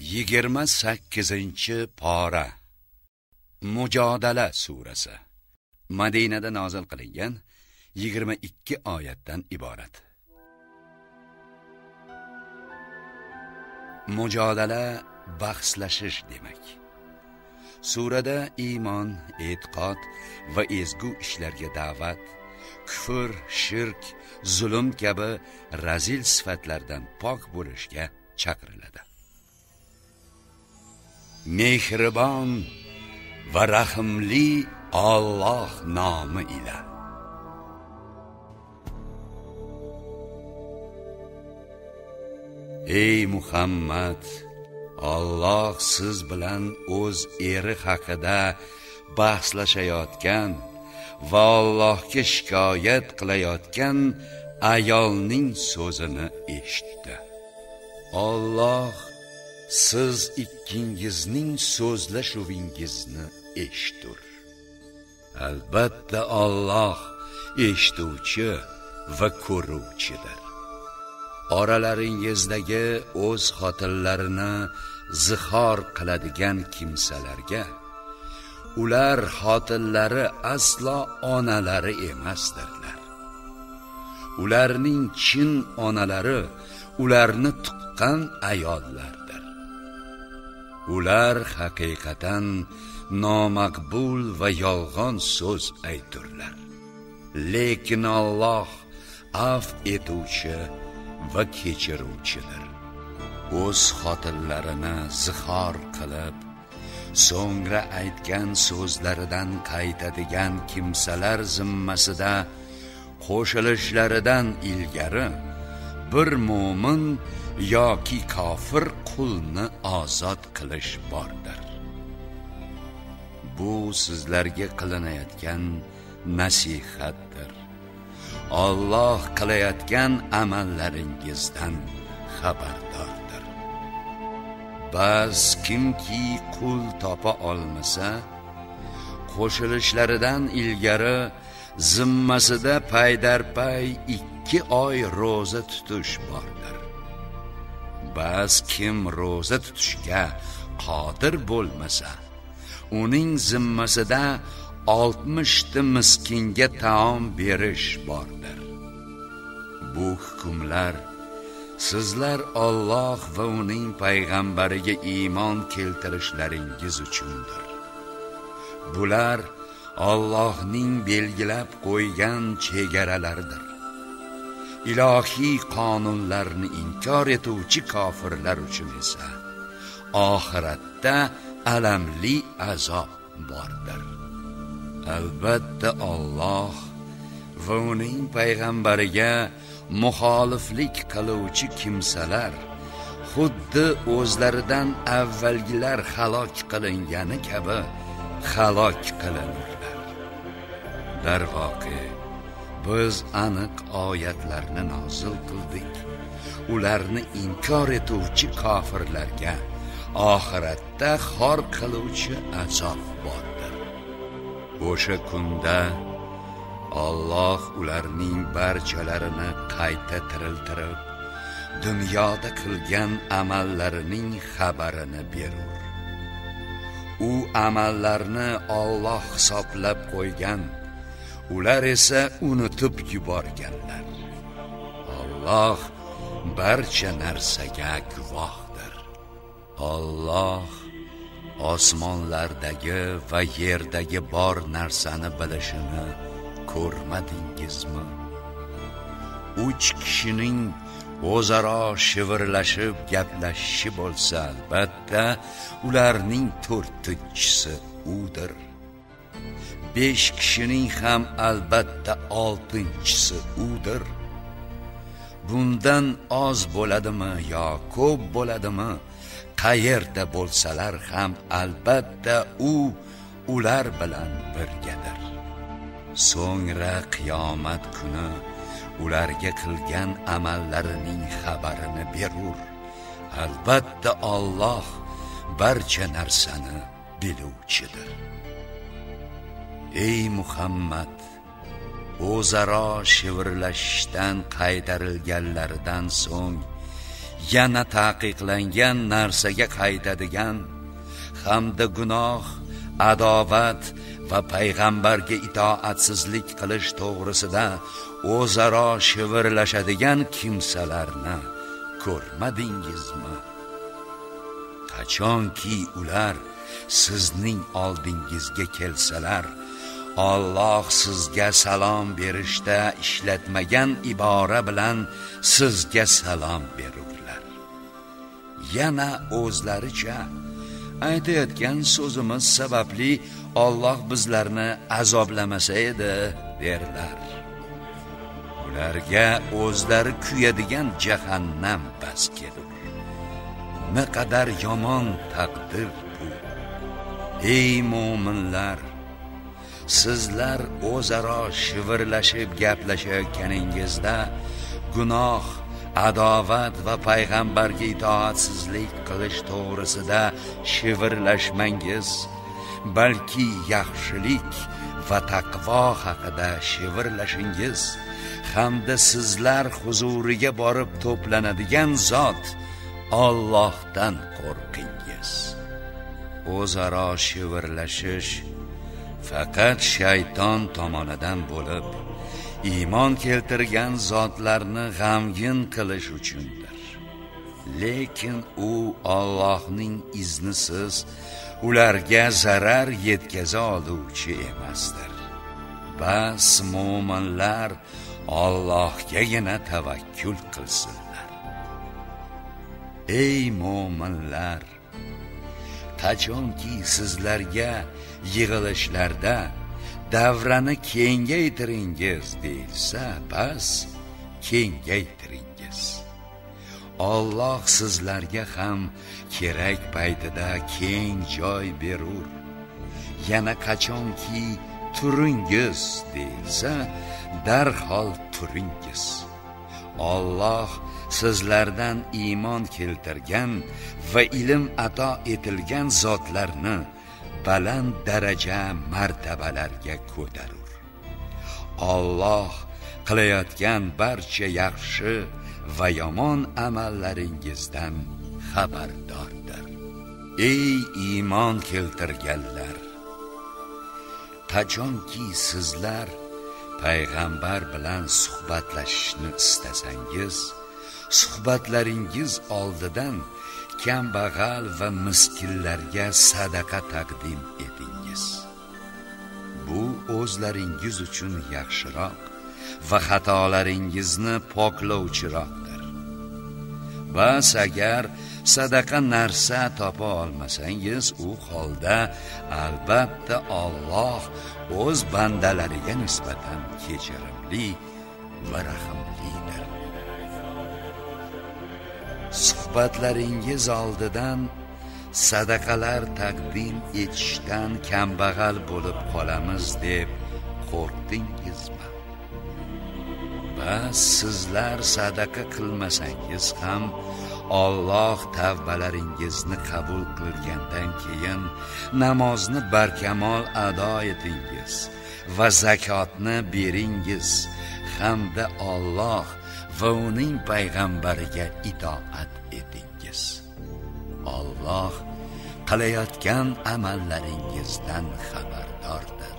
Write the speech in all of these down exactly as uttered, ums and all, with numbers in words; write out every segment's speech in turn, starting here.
yigirma sakkizinchi pora. Mujodala surasi. Madinada nozil qilingan yigirma ikki oyatdan iborat. Mujodala bahslashish demak. Surada iymon, e'tiqod va ezgu ishlarga da'vat, kufr, shirk, zulm kabi razil sifatlardan pok bo'lishga chaqiriladi. Mehribon va rahimli Alloh nomi ila. Ey Muhammad, Alloh siz bilan o'z eri haqida bahslashayotgan va Allohga shikoyat qilayotgan ayolning so'zini eshitdi. Alloh siz ikkingizning so'zlashuvingizni eshittur. Albatta Alloh eshituvchi va ko'ruvchidir. Oralaringizdagi o'z xotinlarini zihor qiladigan kimsalarga ular xotinlari aslo onalari emasdirlar. Ularning chin onalari ularni tuqqan ayollardir. Ular haqiqatan nomaqbul va yolg'on so'z ayturlar. Lekin Alloh af etuvchi va kechiruvchidir. O'z xotinlarini zihor qilib, so'ngra aytgan so'zlaridan qaytadigan kimsalar zimmasida qo'shilishlaridan ilgari bir mo'min yoki kofir qulni ozod qilish bordir. Bu sizlarga qilinayotgan nasihatdir. Alloh qilayotgan amallaringizdan xabardordir. Bas kimki qul topa olmasa, qo'shilishlaridan ilgari zimmasida paydarpay ikki oy roza tutish bordir. Bas kim roza tutishga qodir bo'lmasa, uning zimmasida oltmish ta miskinga taom berish bordir. Bu hukmlar sizlar Alloh va uning payg'ambariga iymon keltirishlaringiz uchundir. Bular Allohning belgilab qo'ygan chegaralaridir. Ilohiy qonunlarni inkor etuvchi kofirlar uchun esa oxiratda alamli azob bordir. Albatta Alloh va uning payg'ambariga muxoliflik qiluvchi kimsalar xuddi o'zlaridan avvalgilar halok qilingani kabi halok qilinurlar. Darvoqe, biz aniq oyatlarni nozil qildik. Ularni inkor etuvchi kofirlarga oxiratda xor qiluvchi azob bordir. O'sha kunda Alloh ularning barchalarini qayta tiriltirib, dunyoda qilgan amallarining xabarini berur. U amallarni Alloh hisoblab qo'ygan, ular esa unutib yuborganlar. Alloh barcha narsaga guvohdir. Alloh osmonlardagi va yerdagi bor narsani bilishini ko'rmadingizmi? Uch kishining o'zaro shivirlashib gaplashishi bo'lsa, albatta ularning to'rtinchisi udir. Besh kishining ham albatta oltinchisi udir. Bundan oz bo'ladimi yo ko'p bo'ladimi, qayerda bo'lsalar ham albatta u ular bilan birgadir. So'ngra qiyomat kuni ularga qilgan amallarining xabarini berur. Albatta Alloh barcha narsani biluvchidir. Ey Muhammad, o'zaro shivirlashishdan qaytarilganlaridan so'ng yana taqiqlangan narsaga qaytadigan hamda gunoh, adovat va payg'ambarga itoatsizlik qilish to'g'risida o'zaro shivirlashadigan kimsalarni ko'rmadingizmi? Qachonki ular sizning oldingizga kelsalar, Alloh sizga salom berishda ishlatmagan ibora bilan sizga salom berurlar. Yana o'zlaricha aytayotgan so'zimiz sababli Alloh bizlarni azoblamasa edi derlar. Ularga o'zlari kuyadigan jahannam bas kelur. Ne kadar yomon taqdir bu. Ey mo'minlar, sizlar o'zaro shivirlashib gaplashayotganingizda gunoh, adovat va payg'ambarga itoatsizlik qilish to'g'risida shivirlashmangiz, balki yaxshilik va taqvo haqida shivirlashingiz hamda sizlar huzuriga borib to'planadigan zot Allohdan qo'rqingiz. O'zaro shivirlashish faqat shayton tomonidan bo'lib, iymon keltirgan zotlarni g'amgin qilish uchundir. Lekin u Allohning iznisiz ularga zarar yetkaza oluvchi emasdir. Bas mo'minlar Allohgagina tavakkul qilsinlar. Ey mo'minlar, qachonki sizlarga yig'ilishlarda davrani kengaytiringiz deyilsa, bas kengaytiringiz. Alloh sizlarga ham kerak paytida keng joy berur. Yana qachonki turingiz deyilsa, darhol turingiz. Alloh sizlardan iymon keltirgan va ilm ato etilgan zotlarni baland daraja martabalarga ko'tarur. Alloh qilayotgan barcha yaxshi va yomon amallaringizdan xabardordir. Ey iymon keltirganlar, qachonki sizlar payg'ambar bilan suhbatlashishni istasangiz, suhbatlaringiz oldidan kambag'al va miskinlarga sadaqa taqdim etingiz. Bu o'zlaringiz uchun yaxshiroq va xatolaringizni poklovchiroqdir. Bas agar sadaqa narsa topa olmasangiz, u holda albatta Alloh o'z bandalariga nisbatan kechirimli va rahimlidir. Suhbatlaringiz oldidan sadaqalar taqdim etishdan kambag'al bo'lib qolamiz deb qo'rqdingizmi? Bas sizlar sadaqa qilmasangiz ham Alloh tavbalaringizni qabul qilgandan keyin namozni barkamol ado etingiz va zakotni beringiz hamda Alloh va uning payg'ambariga itoat etingiz. Alloh qilayotgan amallaringizdan xabardordir.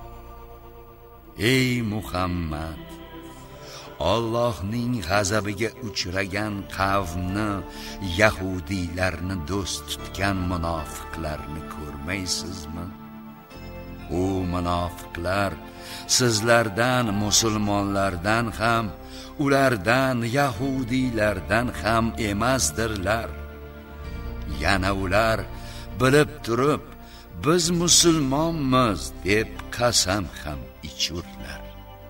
Ey Muhammad, Allohning g'azabiga uchragan qavmni, yahudiylarni do'st tutgan munofiqlarni ko'rmaysizmi? U munofiqlar sizlardan, musulmonlardan ham, ulardan, yahudiylardan ham emasdirlar. Yana ular bilib turib, biz musulmonmiz deb qasam ham ichurlar.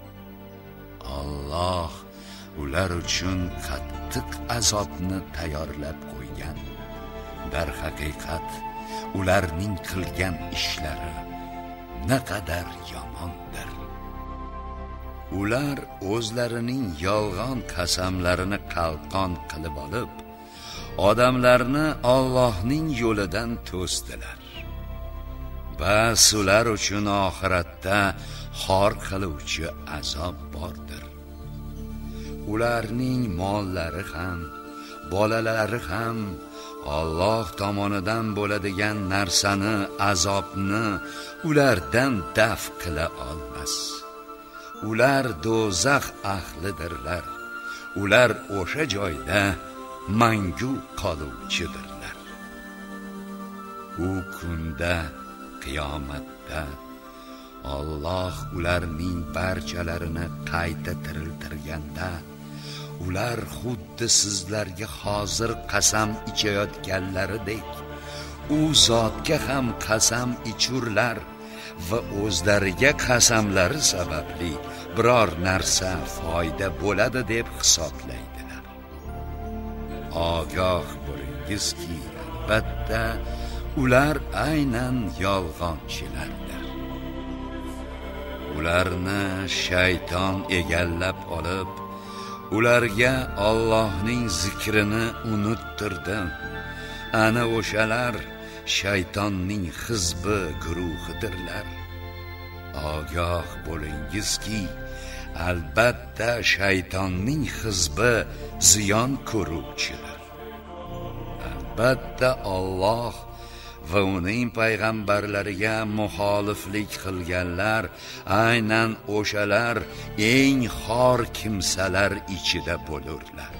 Alloh ular uchun qattiq azobni tayyorlab qo'ygan. Dar haqiqat ularning qilgan ishlari naqadar yomondir. Ular o'zlarining yolg'on qasamlarini qalqon qilib olib, odamlarni Allohning yo'lidan to'sdilar. Bas ular uchun oxiratda xor qiluvchi azob bordir. Ularning mollari ham, bolalari ham Alloh tomonidan bo'ladigan narsani, azobni ulardan daf qila olmas. Ular do'zax ahlidirlar. Ular o'sha joyda mangu qoluvchidirlar. U kunda, qiyomatda Alloh ularning barchalarini qayta tiriltirganda, ular xuddi sizlarga hozir qasam ichayotganlaridek u zotga ham qasam ichurlar va o'zlariga qasamlari sababli biror narsa foyda bo'ladi deb hisoblaydilar. Ogoh bo'lingizki, albatta ular aynan yolg'onchilardir. Ularni shayton egallab olib, ularga Allohning zikrini unuttirdi. Ana o'shalar shaytonning hizbi guruhidirlar. Ogoh bo'lingizki, albatta shaytonning hizbi ziyon ko'ruvchidir. Albatta Alloh va uning payg'ambarlariga muxoliflik qilganlar aynan o'shalar eng xor kimsalar ichida bo'lurlar.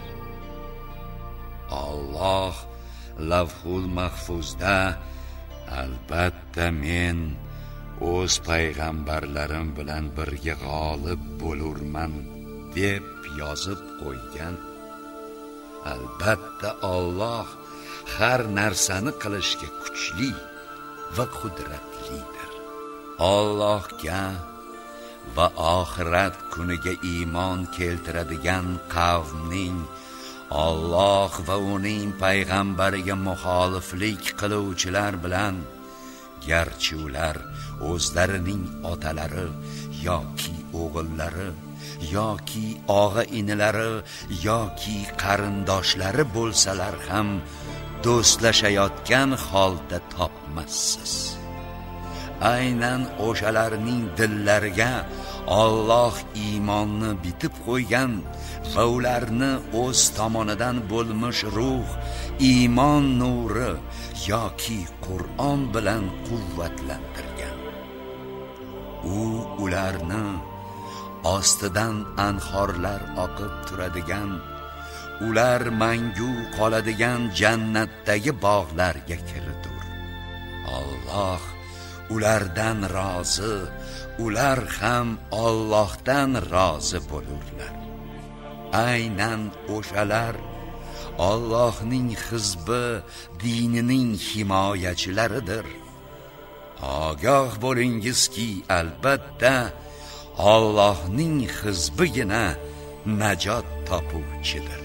Alloh Lavhul Mahfuzda albatta men o'z payg'ambarlarim bilan birga g'olib bo'lurman deb yozib qo'ygan. Albatta Alloh har narsani qilishga kuchli va qudratlidir. Allohga va oxirat kuniga iymon keltiradigan qavmning Alloh va uning payg'ambariga muxoliflik qiluvchilar bilan, garchi ular o'zlarining otalari yoki o'g'illari yoki og'a-inilari yoki qarindoshlari bo'lsalar ham do'stlashayotgan holda topmassiz. Aynan o'shalarning dillariga Alloh iymonni bitib qo'ygan va ularni o'z tomonidan bo'lmish ruh, iymon nuri yoki Qur'on bilan quvvatlantirgan. U ularni ostidan anhorlar oqib turadigan, ular mangu qoladigan jannatdagi bog'larga kiritur. Alloh ulardan rozi, ular ham Allohdan rozi bo'lurlar. Aynan o'shalar Allohning hizbi, dinining himoyachilaridir. Ogoh bo'lingizki, albatta Allohning hizbigina najot topuvchidir.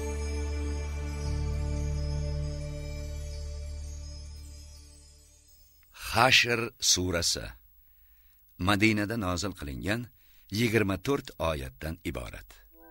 Hashr surasi Madinada nozil qilingan yigirma to'rt oyatdan iborat.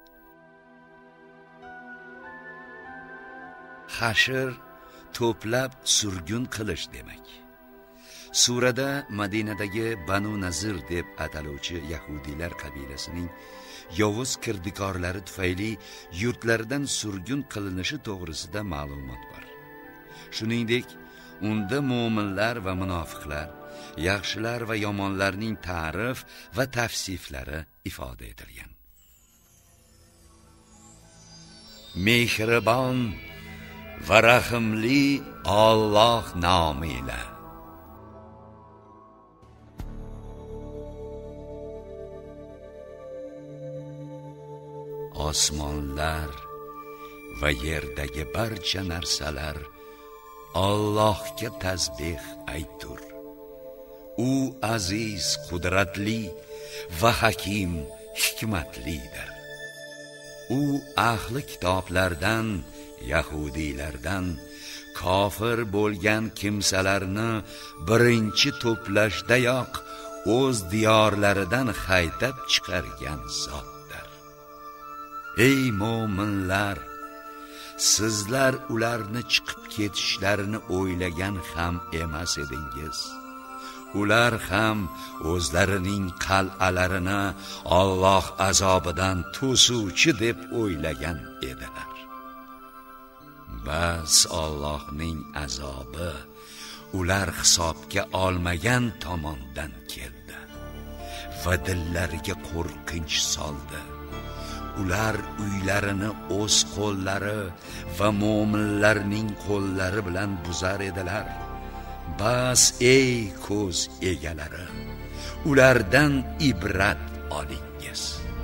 Hashr to'plab surgun qilish demak. Surada Madinadagi Banu Nazir deb ataluvchi yahudiylar qabilasining yovuz kirdikorlari tufayli yurtlaridan surgun qilinishi to'g'risida ma'lumot bor. Shuningdek, unda mu'minlar va munofiqlar, yaxshilar va yomonlarning ta'rif va tavsiflari ifoda etilgan. Mehribon va rahimli Alloh nomiyle. Osmonlar va yerdagi barcha narsalar Allohga tasbih aytur. U aziz, qudratli va hakim, hikmatlidir. U ahli kitoblardan, yahudiylardan kofir bo'lgan kimsalarni birinchi to'plashdayoq o'z diyorlaridan haydab chiqargan zotdir. Ey mo'minlar, sizlar ularni chiqib ketishlarini o'ylagan ham emas edingiz. Ular ham o'zlarining qal'alarini Alloh azobidan to'suvchi deb o'ylagan edilar. bas Allohning azobi ular hisobga olmagan tomondan keldi va dillariga qo'rqinch soldi. Ular uylarini o'z qo'llari va mo'minlarning qo'llari bilan buzar edilar. Bas ey ko'z egalari, ulardan ibrat olingiz.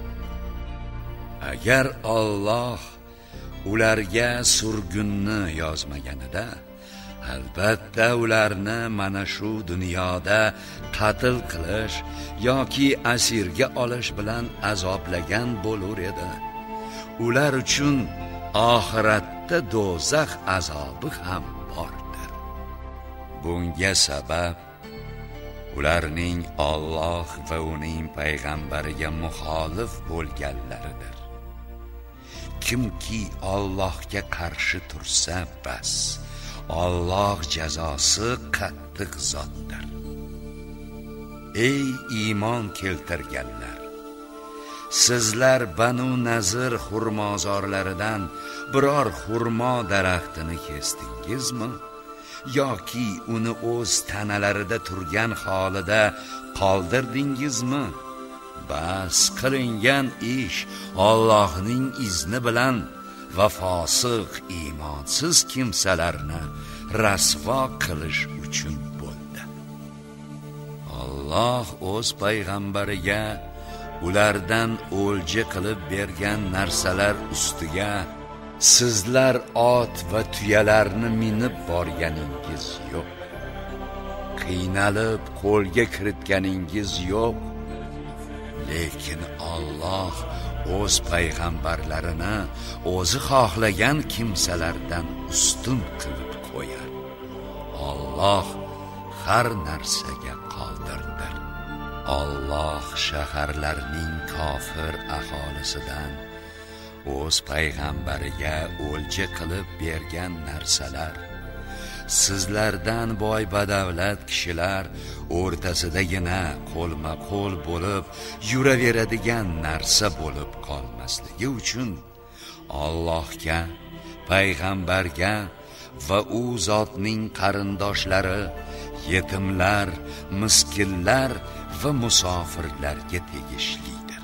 Agar Alloh ularga surgunni yozmaganida, albatta ularni mana shu dunyoda qatl qilish yoki asirga olish bilan azoblagan bo'lar edi. Ular uchun oxiratda do'zax azobi ham bordir. Bunga sabab ularning Alloh va uning payg'ambariga muxolif bo'lganlaridir. Kimki Allohga qarshi tursa, bas Alloh jazosi qattiq zotdir. Ey iymon keltirganlar, sizlar Banu Nazir xurmozorlaridan biror xurmo daraxtini kesdingizmi yoki uni o'z tanalarida turgan holida qoldirdingizmi? Bas qilingan ish Allohning izni bilan va fosiq iymonsiz kimsalarni rasvo qilish uchun bo'ldi. Alloh o'z payg'ambariga ulardan o'lja qilib bergan narsalar ustiga sizlar ot va tuyalarni minib borganingiz yo'q. Qiynalib qo'lga kiritganingiz yo'q. Lekin Alloh o'z payg'ambarlarini o'zi xohlagan kimsalardan ustun qilib qo'yar. Alloh har narsaga qodirdir. Alloh shaharlarning kofir aholisidan o'z payg'ambariga o'lja qilib bergan narsalar, sizlardan boy badavlat kishilar o'rtasidagina qo'lma-qo'l bo'lib yuraveradigan narsa bo'lib qolmasligi uchun Allohga, payg'ambarga va u zotning qarindoshlari, yetimlar, miskinlar va musofirlarga tegishlidir.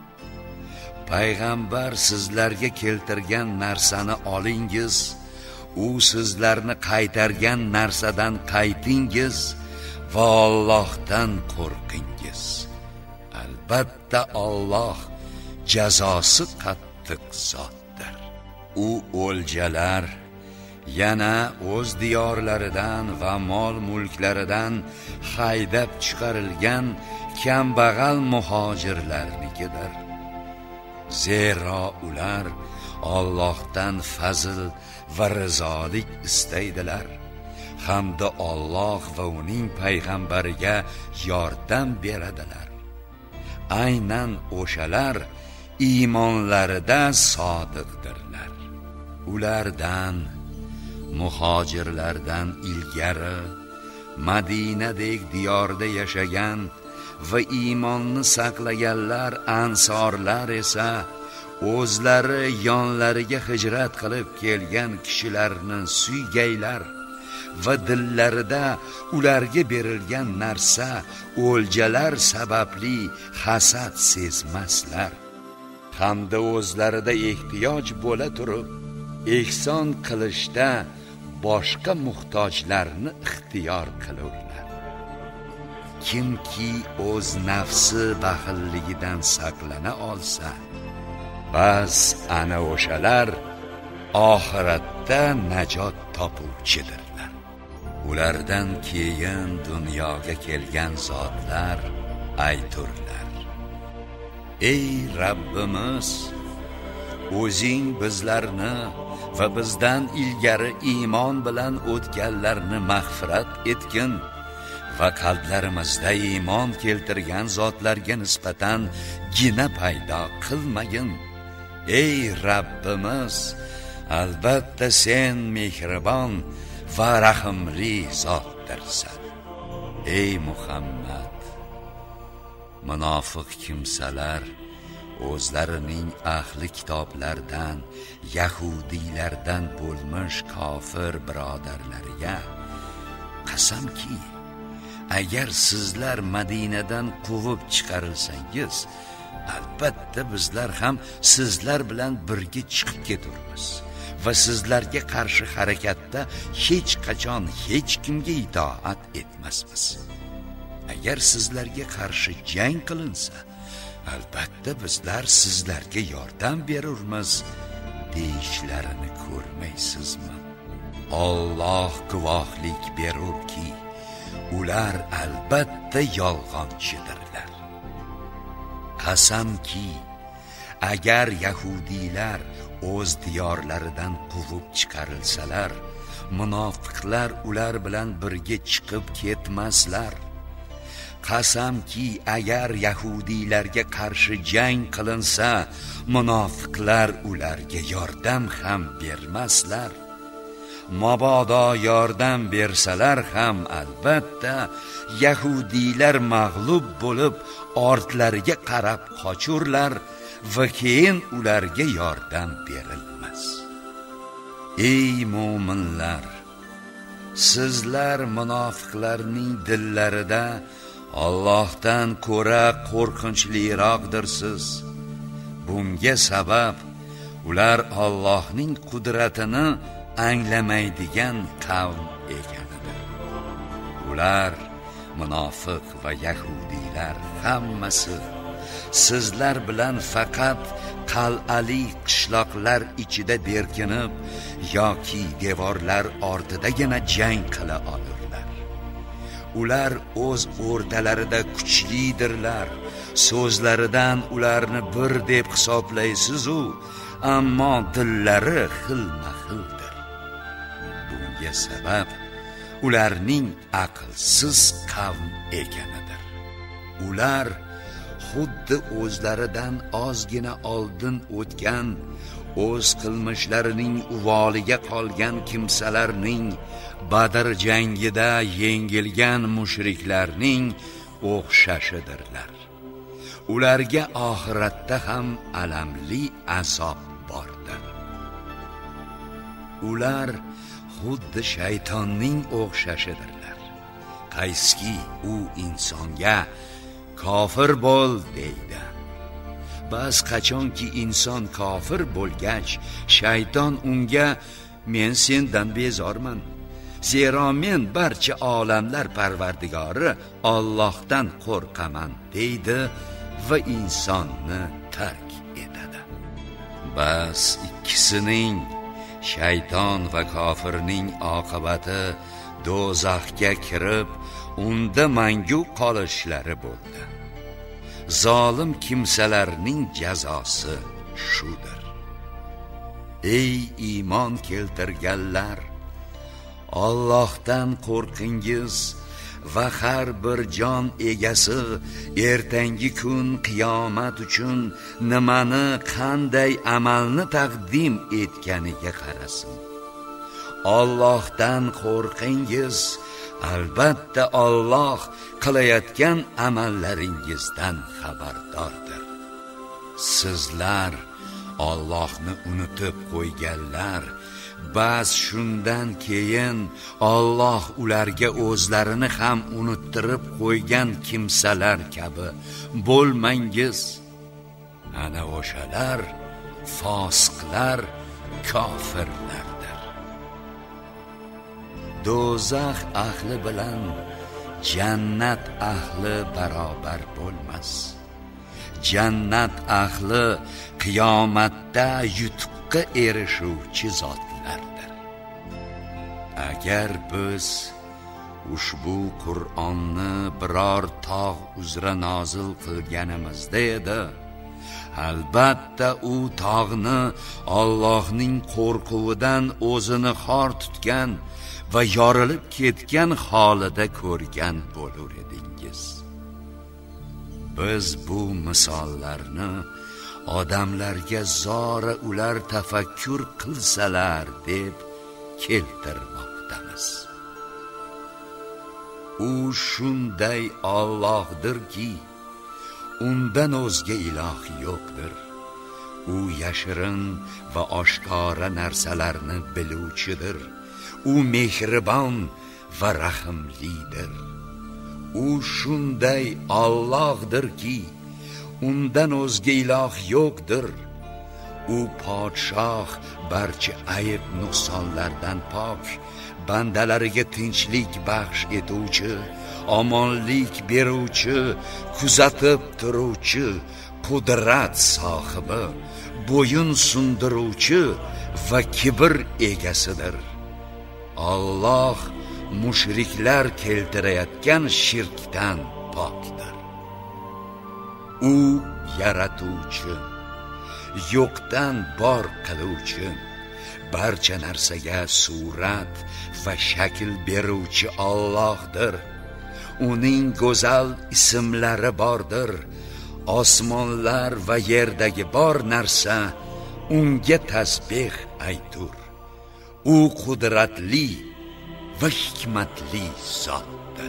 Payg'ambar sizlarga keltirgan narsani olingiz, u sizlarni qaytargan narsadan qaytingiz va Allohdan qo'rqingiz. Albatta Alloh jazosi qattiq zotdir. U o'ljalar yana o'z diyorlaridan va mol mulklaridan haydab chiqarilgan kambag'al muhojirlarnikidir. Zero ular Allohdan fazl va rizolik istaydilar hamda Alloh va uning payg'ambariga yordam beradilar. Aynan o'shalar iymonlarida sodiqdirlar. Ulardan muhojirlardan ilgari Madinadek diyorda yashagan va iymonni saqlaganlar ansorlar esa o'zlari yonlariga hijrat qilib kelgan kishilarni suygaylar va dillarida ularga berilgan narsa o'ljalar sababli hasad sezmaslar. Hamda o'zlarida ehtiyoj bo'la turib ehson qilishda boshqa muhtojlarni ixtiyor qilurlar. Kimki o'z nafsi baxilligidan saqlana olsa, bas ana o'shalar oxiratda najot topuvchidirlar. Ulardan keyin dunyoga kelgan zotlar ayturlar: Ey Rabbimiz, o'zing bizlarni va bizdan ilgari iymon bilan o'tganlarni mag'firat etgin va qalblarimizda iymon keltirgan zotlarga nisbatan gina paydo qilmagin. Ey Rabbimiz, albatta sen mehribon va rahimli zotdirsan. Ey Muhammad, munofiq kimsalar o'zlarining ahli kitoblardan, yahudiylardan bo'lmish kofir birodarlariga qasamki, agar sizlar Madinadan quvib chiqarilsangiz, albatta bizlar ham sizlar bilan birga chiqib keturmiz va sizlarga qarshi harakatda hech qachon hech kimga itoat etmasmiz. Agar sizlarga qarshi jang qilinsa, albatta bizlar sizlarga yordam berurmiz deyishlarini ko'rmaysizmi? Alloh guvohlik berurki, ular albatta yolg'onchidirlar. Qasamki, agar yahudiylar o'z diyorlaridan quvib chiqarilsalar, munofiqlar ular bilan birga chiqib ketmaslar. Qasamki, agar yahudiylarga qarshi jang qilinsa, munofiqlar ularga yordam ham bermaslar. Mabodo yordam bersalar ham albatta yahudiylar mag'lub bo'lib ortlariga qarab qochurlar va keyin ularga yordam berilmas. Ey mo'minlar, sizlar munofiqlarning dillarida Allohdan ko'ra qo'rqinchliroqdirsiz. Bunga sabab ular Allohning qudratini anglamaydigan qavm ekanidir. Ular munofiq va yahudiylar hammasi sizlar bilan faqat qal'ali qishloqlar ichida berkinib yoki devorlar ortidagina jang qila olurlar. Ular o'z o'rtalarida kuchlidirlar. So'zlaridan ularni bir deb hisoblaysiz-u, ammo dillari xilma-xildir. Bunga sabab ularning aqlsiz qavm ekanidir. Ular xuddi o'zlaridan ozgina oldin o'tgan, o'z qilmishlarining uvoliga qolgan kimsalarning Badr jangida yengilgan mushriklarning o'xshashidirlar. Ularga oxiratda ham alamli azob bordir. Ular xuddi shaytonning o'xshashidirlar. Qayski u insonga kofir bo'l deydi. Bas qachonki inson kofir bo'lgach, shayton unga men sendan bezorman. Zero men barcha olamlar parvardigori Allohdan qo'rqaman deydi va insonni tark etadi. Bas ikkisining, shayton va kofirning oqibati do'zaxga kirib, unda mangu qolishlari bo'ldi. Zolim kimsalarning jazosi shudir. Ey iymon keltirganlar, Allohdan qo'rqingiz va har bir jon egasi ertangi kun qiyomat uchun nimani, qanday amalni taqdim etganiga qarasin. Allohdan qo'rqingiz, albatta Alloh qilayotgan amallaringizdan xabardordir. Sizlar Allohni unutib qo'yganlar, bas shundan keyin Alloh ularga o'zlarini ham unuttirib qo'ygan kimsalar kabi bo'lmangiz. Ana o'shalar fosiqlar, kofirlardir. Do'zax ahli bilan jannat ahli barobar bo'lmas. Jannat ahli qiyomatda yutuqqa erishuvchi zotlardir. Agar biz ushbu Qur'onni biror tog' uzra nozil qilganimizda edi, albatta u tog'ni Allohning qo'rquvidan o'zini xor tutgan va yorilib ketgan holida ko'rgan bo'lar edingiz. Biz bu misollarni odamlarga zora ular tafakkur qilsalar deb keltirmoqdamiz. U shunday Allohdirki, undan o'zga iloh yo'qdir. U yashirin va oshkora narsalarni biluvchidir. U mehribon va rahimlidir. U shunday Allohdirki, undan o'zga iloh yo'qdir. U podshoh barcha ayb nuqsonlardan pok, bandalariga tinchlik baxsh etuvchi, omonlik beruvchi, kuzatib turuvchi, qudrat sohibi, bo'yin sundiruvchi va kibr egasidir. Alloh mushriklar keltirayotgan shirkdan pokdir. U yaratuvchi, yo'qdan bor qiluvchi, barcha narsaga surat va shakl beruvchi Allohdir. Uning go'zal ismlari bordir. Osmonlar va yerdagi bor narsa unga tasbih aytur. U qudratli va hikmatli zotdir.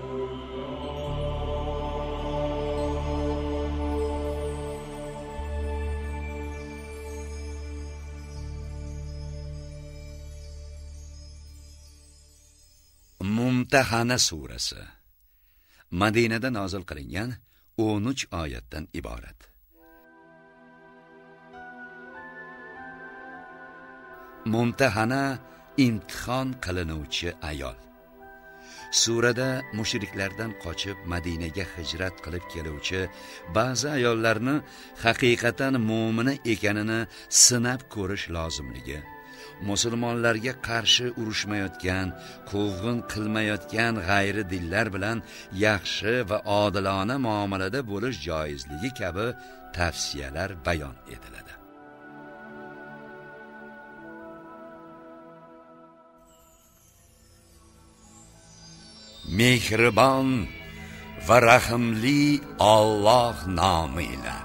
Mumtahana surasi Madinada nozil qilingan o'n uch oyatdan iborat. Mumtahana imtihon qilinuvchi ayol. Surada mushriklardan qochib Madinaga hijrat qilib keluvchi ba'zi ayollarni haqiqatan mu'mina ekanini sinab ko'rish lozimligi, musulmonlarga qarshi urushmayotgan, quvg'in qilmayotgan g'ayri dinlar bilan yaxshi va odilona muomalada bo'lish joizligi kabi tavsiyalar bayon etiladi. Mehribon va rahimli Alloh nomi bilan.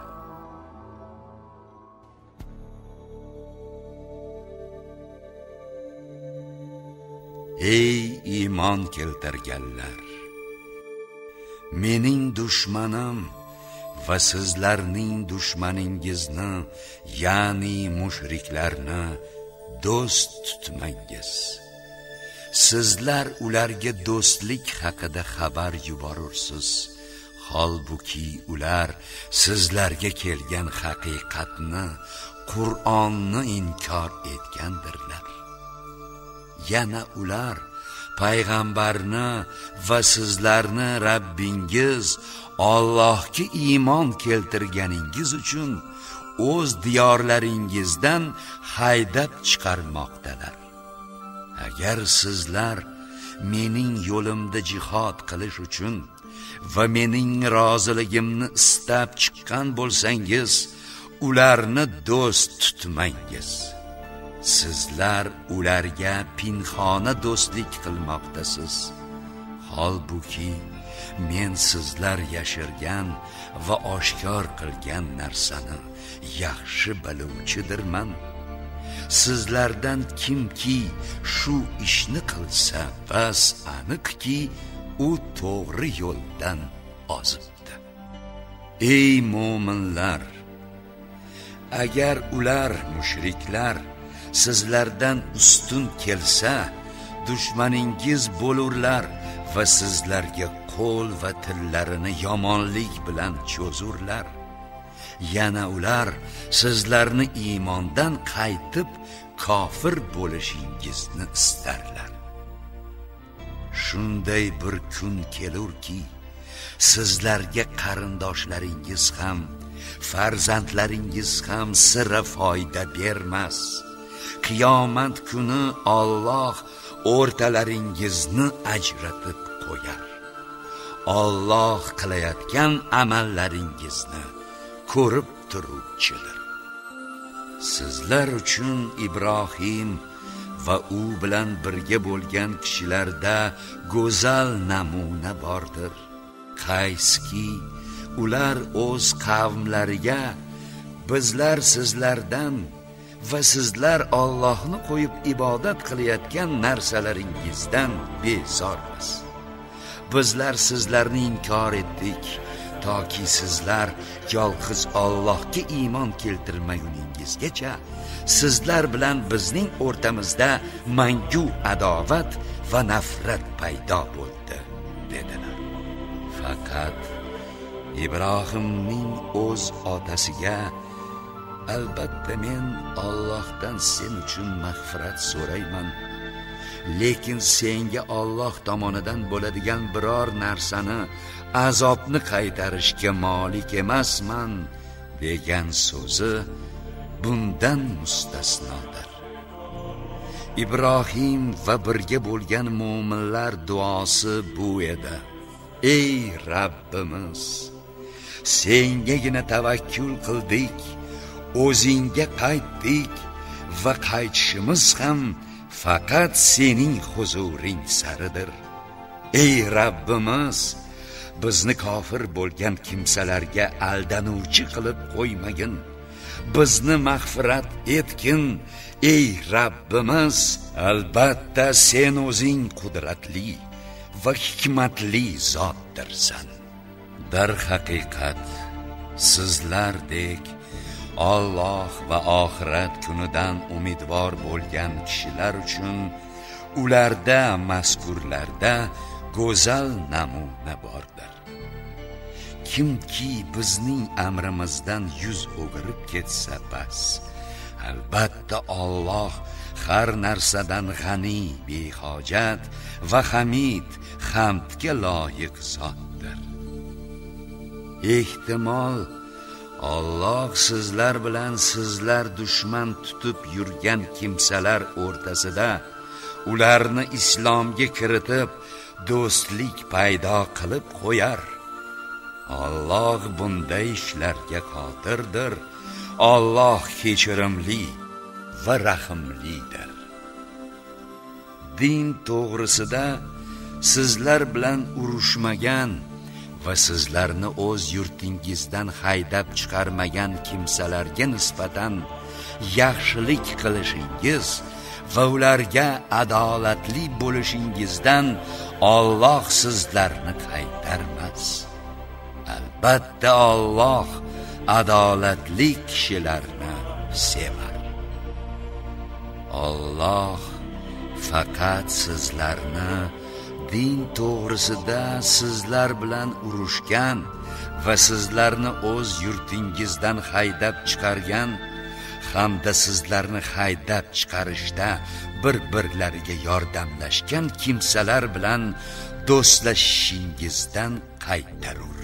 Ey iymon keltirganlar, mening dushmanim va sizlarning dushmaningizni, ya'ni mushriklarni do'st tutmangiz. Sizlar ularga do'stlik haqida xabar yuborursiz, holbuki ular sizlarga kelgan haqiqatni, Qur'onni inkor etgandirlar. Yana ular payg'ambarni va sizlarni Rabbingiz Allohga iymon keltirganingiz uchun o'z diyorlaringizdan haydab chiqarmoqdalar. Agar sizlar mening yo'limda jihad qilish uchun va mening roziligimni istab chiqqan bo'lsangiz, ularni do'st tutmangiz. Sizlar ularga pinhona do'stlik qilmoqdasiz. Holbuki men sizlar yashirgan va oshkor qilgan narsani yaxshi biluvchidirman. Sizlardan kimki shu ishni qilsa, bas aniqki u to'g'ri yo'ldan ozibdi. Ey mu'minlar, agar ular mushriklar sizlardan ustun kelsa, dushmaningiz bo'lurlar va sizlarga qo'l va tillarini yomonlik bilan cho'zurlar. Yana ular sizlarni iymondan qaytib kofir bo'lishingizni istarlar. Shunday bir kun kelurki, sizlarga qarindoshlaringiz ham, farzandlaringiz ham sira foyda bermas. Qiyomat kuni Alloh o'rtalaringizni ajratib qo'yar. Alloh qilayotgan amallaringizni ko'rib turuvchidir. Sizlar uchun Ibrohim va u bilan birga bo'lgan kishilarda go'zal namuna bordir. Qayski ular o'z qavmlariga bizlar sizlardan va sizlar Allohni qo'yib ibodat qilayotgan narsalaringizdan bezormiz. Bizlar sizlarni inkor etdik, toki sizlar yolg'iz Allohga iymon keltirmaguningizgacha sizlar bilan bizning o'rtamizda mangu adovat va nafrat paydo bo'ldi dedilar. Faqat Ibrohimning o'z otasiga albatta men Allohdan sen uchun mag'firat so'rayman, lekin senga Alloh tomonidan bo'ladigan biror narsani azobni qaytarishga molik emasman degan so'zi bundan mustasnodir. Ibrohim va birga bo'lgan mu'minlar duosi bu edi: ey Rabbimiz, sengagina tavakkul qildik, o'zingga qaytdik va qaytishimiz ham faqat sening huzuring saridir. Ey Rabbimiz, bizni kofir bo'lgan kimsalarga aldanuvchi qilib qo'ymagin, bizni mag'firat etgin. Ey Rabbimiz, albatta sen o'zing qudratli va hikmatli zotdirsan. Dar haqiqat sizlardek Alloh va oxirat kunidan umidvor bo'lgan kishilar uchun ularda mazkurlarda go'zal namuna bordir. Kimki bizning amrimizdan yuz o'girib ketsa bas, albatta Alloh har narsadan g'ani, behojat va hamid, hamdga loyiq zotdir. Ehtimol Alloh sizlar bilan sizlar dushman tutib yurgan kimsalar o'rtasida ularni islomga kiritib do'stlik paydo qilib qo'yar. Alloh bunday ishlarga qodirdir. Alloh kechirimli va rahimlidir. Din to'g'risida sizlar bilan urushmagan va sizlarni o'z yurtingizdan haydab chiqarmagan kimsalarga nisbatan yaxshilik qilishingiz va ularga adolatli bo'lishingizdan Alloh sizlarni qaytarmas. Albatta Alloh adolatli kishilarni sevar. Alloh faqat sizlarni din to'g'risida sizlar bilan urushgan va sizlarni o'z yurtingizdan haydab chiqargan hamda sizlarni haydab chiqarishda bir-birlariga yordamlashgan kimsalar bilan do'stlashishingizdan qaytarur.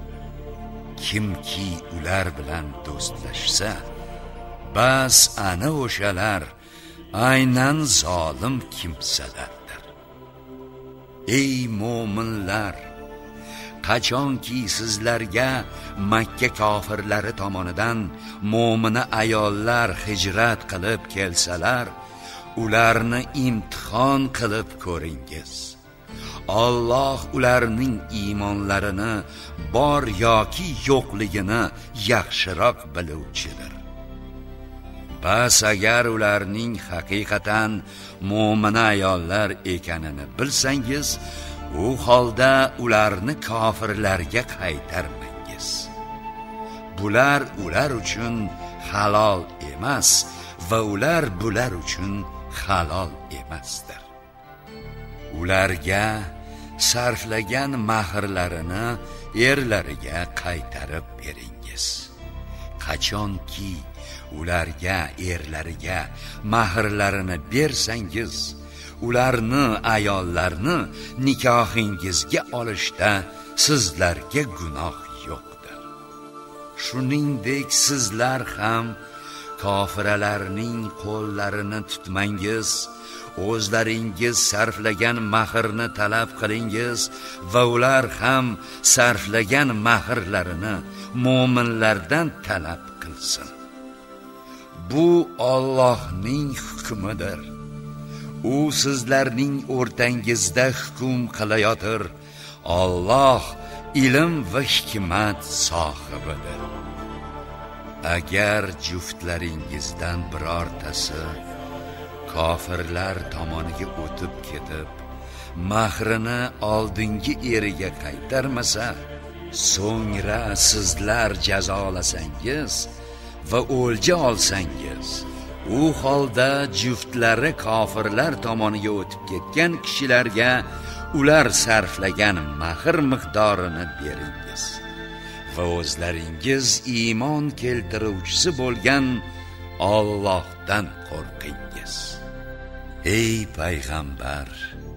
Kimki ular bilan do'stlashsa, bas ana o'shalar aynan zolim kimsalardir. Ey mo'minlar, qachonki sizlarga Makka kofirlari tomonidan mo'mina ayollar hijrat qilib kelsalar, ularni imtihon qilib ko'ringiz. Alloh ularning iymonlarini bor yoki yo'qligini yaxshiroq biluvchidir. Bas agar ularning haqiqatan mo'mina ayollar ekanini bilsangiz, u holda ularni kofirlarga qaytarmangiz. Bular ular uchun halol emas va ular bular uchun halol emasdir. Ularga sarflagan mahrlarini erlariga qaytarib beringiz. Qachonki ularga erlariga mahrlarini bersangiz, ularni ayollarni nikohingizga olishda sizlarga gunoh yo'qdir. Shuningdek sizlar ham kofiralarning qo'llarini tutmangiz, o'zlaringiz sarflagan mahrni talab qilingiz va ular ham sarflagan mahrlarini mo'minlardan talab qilsin. Bu Allohning hukmidir. U sizlarning o'rtangizda hukm qilayotir. Alloh ilm va hikmat sohibidir. Agar juftlaringizdan birortasi kofirlar tomoniga o'tib ketib, mahrini oldingi eriga qaytarmasa, so'ngra sizlar jazolasangiz va o'lja olsangiz, u holda juftlari kofirlar tomoniga o'tib ketgan kishilarga ular sarflagan mahr miqdorini beringiz va o'zlaringiz iymon keltiruvchisi bo'lgan Allohdan qo'rqingiz. Ey payg'ambar,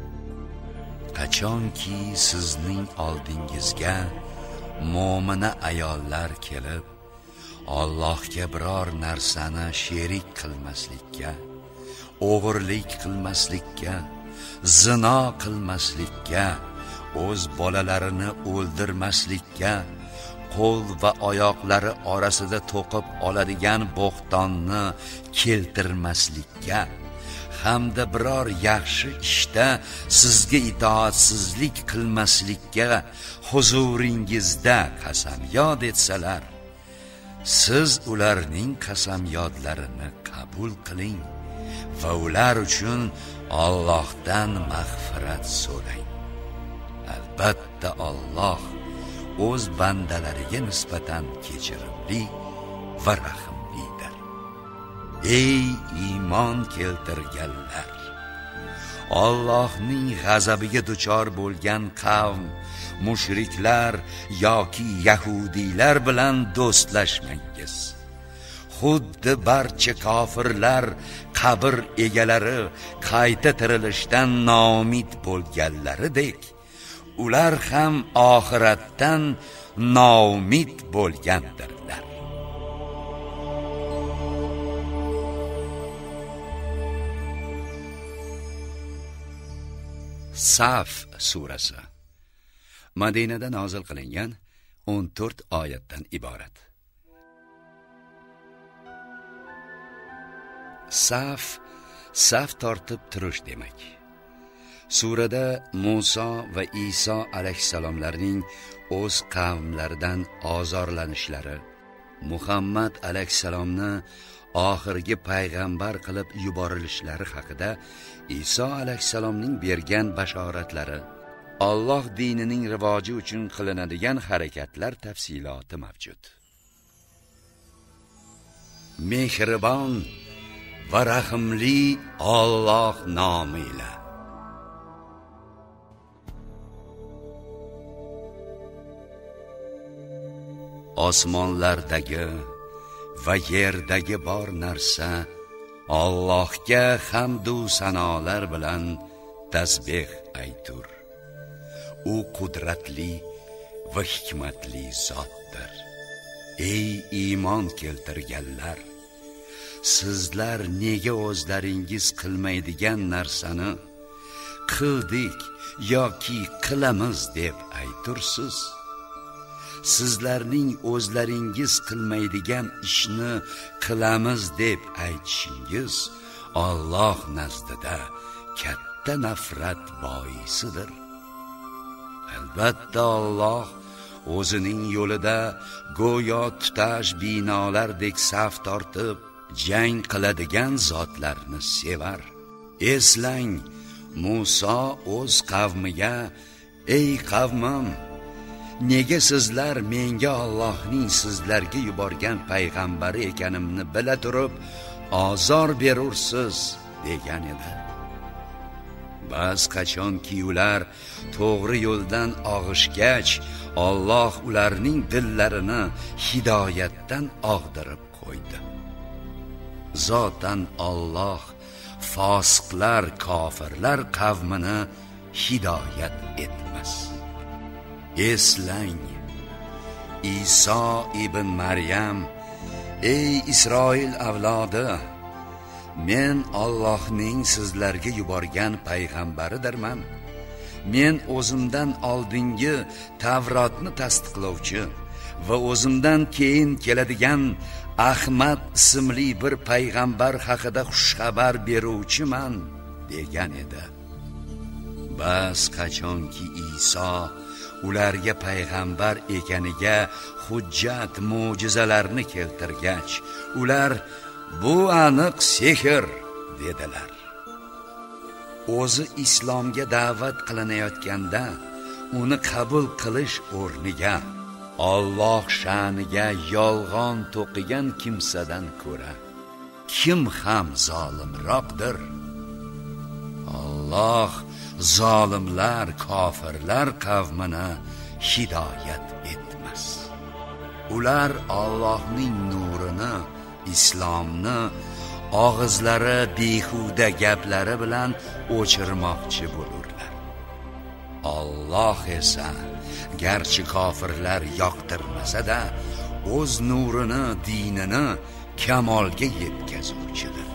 qachonki sizning oldingizga mo'mina ayollar kelib, Allohga biror narsani sherik qilmaslikka, o'g'irlik qilmaslikka, zino qilmaslikka, o'z bolalarini o'ldirmaslikka, qo'l va oyoqlari orasida to'qib oladigan bo'xtonni keltirmaslikka hamda biror yaxshi ishda sizga itoatsizlik qilmaslikka huzuringizda qasamyod etsalar, siz ularning qasamyodlarini qabul qiling va ular uchun Allohdan mag'firat so'rang. Albatta Alloh o'z bandalariga nisbatan kechirimli va rahimlidir. Ey iymon keltirganlar, Allohning g'azabiga duchor bo'lgan qavm, mushriklar yoki yahudiylar bilan do'stlashmangiz. Xuddi barcha kofirlar qabr egalari qayta tirilishdan noumid bo'lganlaridek, ular ham oxiratdan noumid bo'lgandirlar. Saf surasi Madinada nozil qilingan o'n to'rt oyatdan iborat. Saf, saf tortib turish demak. Surada Musa va Iso alayhissalomlarning o'z qavmlaridan ozorlanishlari, Muhammad alayhissalomni oxirgi payg'ambar qilib yuborilishlari haqida Iso alayhissalomning bergan bashoratlari, Alloh dinining rivoji uchun qilinadigan harakatlar tafsiloti mavjud. Mehribon va rahimli Alloh nomi bilan. Osmonlardagi va yerdagi bor narsa Allohga hamdu sanolar bilan tasbih aytur. U qudratli va hikmatli zotdir. Ey iymon keltirganlar, sizlar nega o'zlaringiz qilmaydigan narsani qildik yoki qilamiz deb aytursiz? Sizlarning o'zlaringiz qilmaydigan ishni qilamiz deb aytishingiz Alloh nazdida katta nafrat boisidir. Albatta Alloh o'zining yo'lida go'yo tutash binolardek saf tortib jang qiladigan zotlarni sevar. Eslang, Musa o'z qavmiga: ey qavmim, nega sizlar menga Allohning sizlarga yuborgan payg'ambari ekanimni bila turib azor berursiz degan edi. Bas qachonki ular to'g'ri yo'ldan og'ishgach, Alloh ularning dillarini hidoyatdan og'dirib qo'ydi. Zotan Alloh fosiqlar, kofirlar qavmini hidoyat etmas. Eslang, Iso ibn Maryam: ey Isroil avlodi, men Allohning sizlarga yuborgan payg'ambaridirman. Men o'zimdan oldingi Tavrotni tasdiqlovchi va o'zimdan keyin keladigan Ahmad ismli bir payg'ambar haqida xushxabar beruvchiman degan edi. Bas qachonki Iso ularga payg'ambar ekaniga hujjat, mo'jizalarni keltirgach, ular bu aniq sehr dedilar. O'zi islomga da'vat qilinayotganda uni qabul qilish o'rniga Alloh sha'niga yolg'on to'qigan kimsadan ko'ra kim ham zolimroqdir? Alloh zolimlar, kofirlar qavmini hidoyat etmas. Ular Allohning nurini, islomni og'izlari behuda gaplari bilan o'chirmoqchi bo'lurlar. Alloh esa garchi kofirlar yoqtirmasa-da, o'z nurini, dinini kamolga yetkazuvchidir.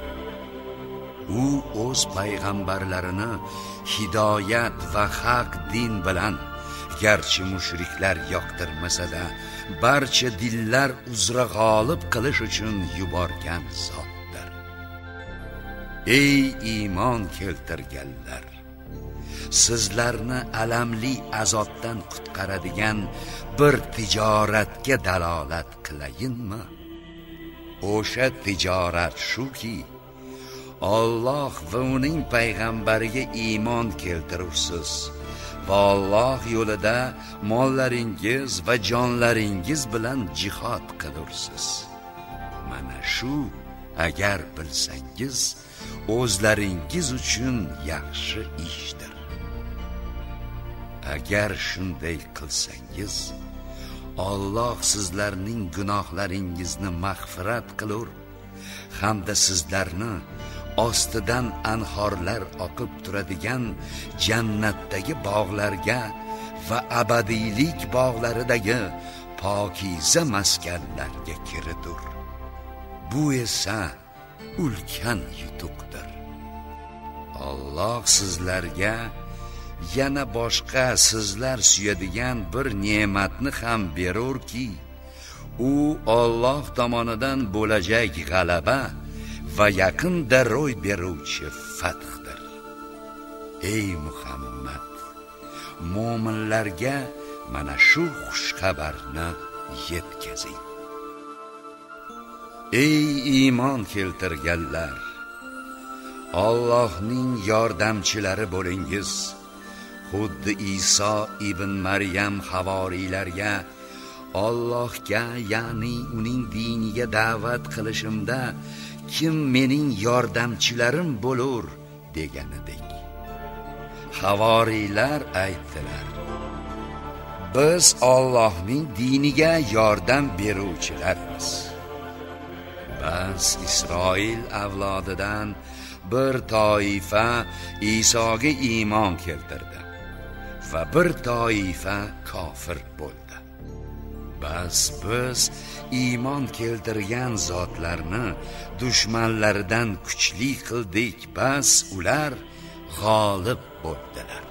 U o'z payg'ambarlarini hidoyat va haq din bilan, garchi mushriklar yoqtirmasa-da, barcha dillar uzra g'olib qilish uchun yuborgan zotdir. Ey iymon keltirganlar, sizlarni alamli azobdan qutqaradigan bir tijoratga dalolat qilayinmi? O'sha tijorat shuki, Alloh va uning payg'ambariga iymon keltirursiz va Alloh yo'lida mollaringiz va jonlaringiz bilan jihad qilursiz. Mana shu, agar bilsangiz, o'zlaringiz uchun yaxshi ishdir. Agar shunday qilsangiz, Alloh sizlarning gunohlaringizni mag'firat qilur hamda sizlarni ostidan anhorlar oqib turadigan jannatdagi bog'larga va abadiylik bog'laridagi pokiza maskanlarga kiritur. Bu esa ulkan yutuqdir. Alloh sizlarga yana boshqa sizlar suyadigan bir ne'matni ham berurki, u Alloh tomonidan bo'lajak g'alaba va yaqinda ro'y beruvchi fathdir. Ey Muhammad, mo'minlarga mana shu xush xabarni yetkazing. Ey iymon keltirganlar, Allohning yordamchilari bo'lingiz. Xuddi Iso ibn Maryam havoriylarga Allohga, ya'ni uning diniga da'vat qilishimda kim mening yordamchilarim bo'lur deganidek. Havoriylar aytdilar: biz Allohning diniga yordam beruvchilarmiz. Bas Isroil avlodidan bir toifa Isoga iymon keltirdi va bir toifa kofir bo'ldi. Bas biz iymon keltirgan zotlarni dushmanlaridan kuchli qildik, bas ular g'olib bo'ldilar.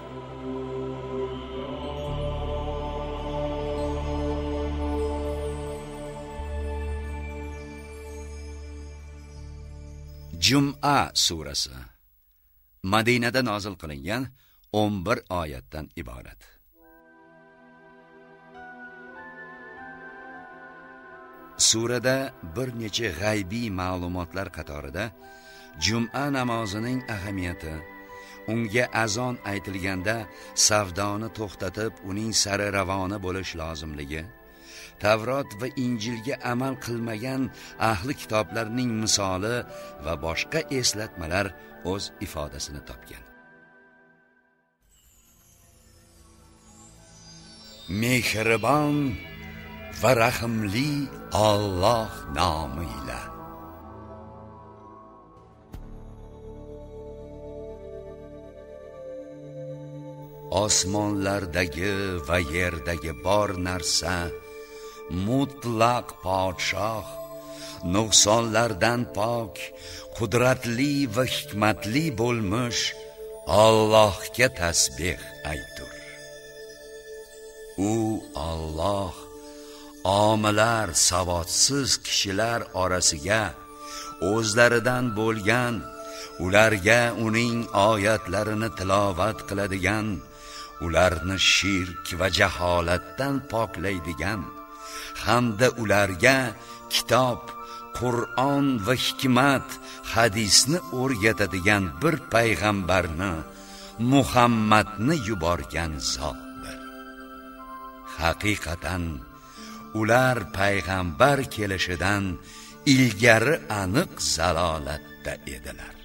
Jum'a surasi Madinada nozil qilingan o'n bir oyatdan iborat. Surada bir necha g'aybiy ma'lumotlar qatorida Jum'a namozining ahamiyati, unga azon aytilganda savdoni to'xtatib uning sari ravona bo'lish lozimligi, Tavrot va Injilga amal qilmagan ahli kitoblarning misoli va boshqa eslatmalar o'z ifodasini topgan. Mehribon va rahimli Alloh nomi bilan. Osmonlardagi va yerdagi bor narsa mutlaq podshoh, nuqsonlardan pok, qudratli va hikmatli bo'lmish Allohga tasbih aytur. U Alloh omilar savodsiz kishilar orasiga o'zlaridan bo'lgan, ularga uning oyatlarini tilovat qiladigan, ularni shirk va jaholatdan poklaydigan hamda ularga kitob, Qur'on va hikmat, hadisni o'rgatadigan bir payg'ambarni, Muhammadni yuborgan zotdir. haqiqatan ular payg'ambar kelishidan ilgari aniq zalolatda edilar.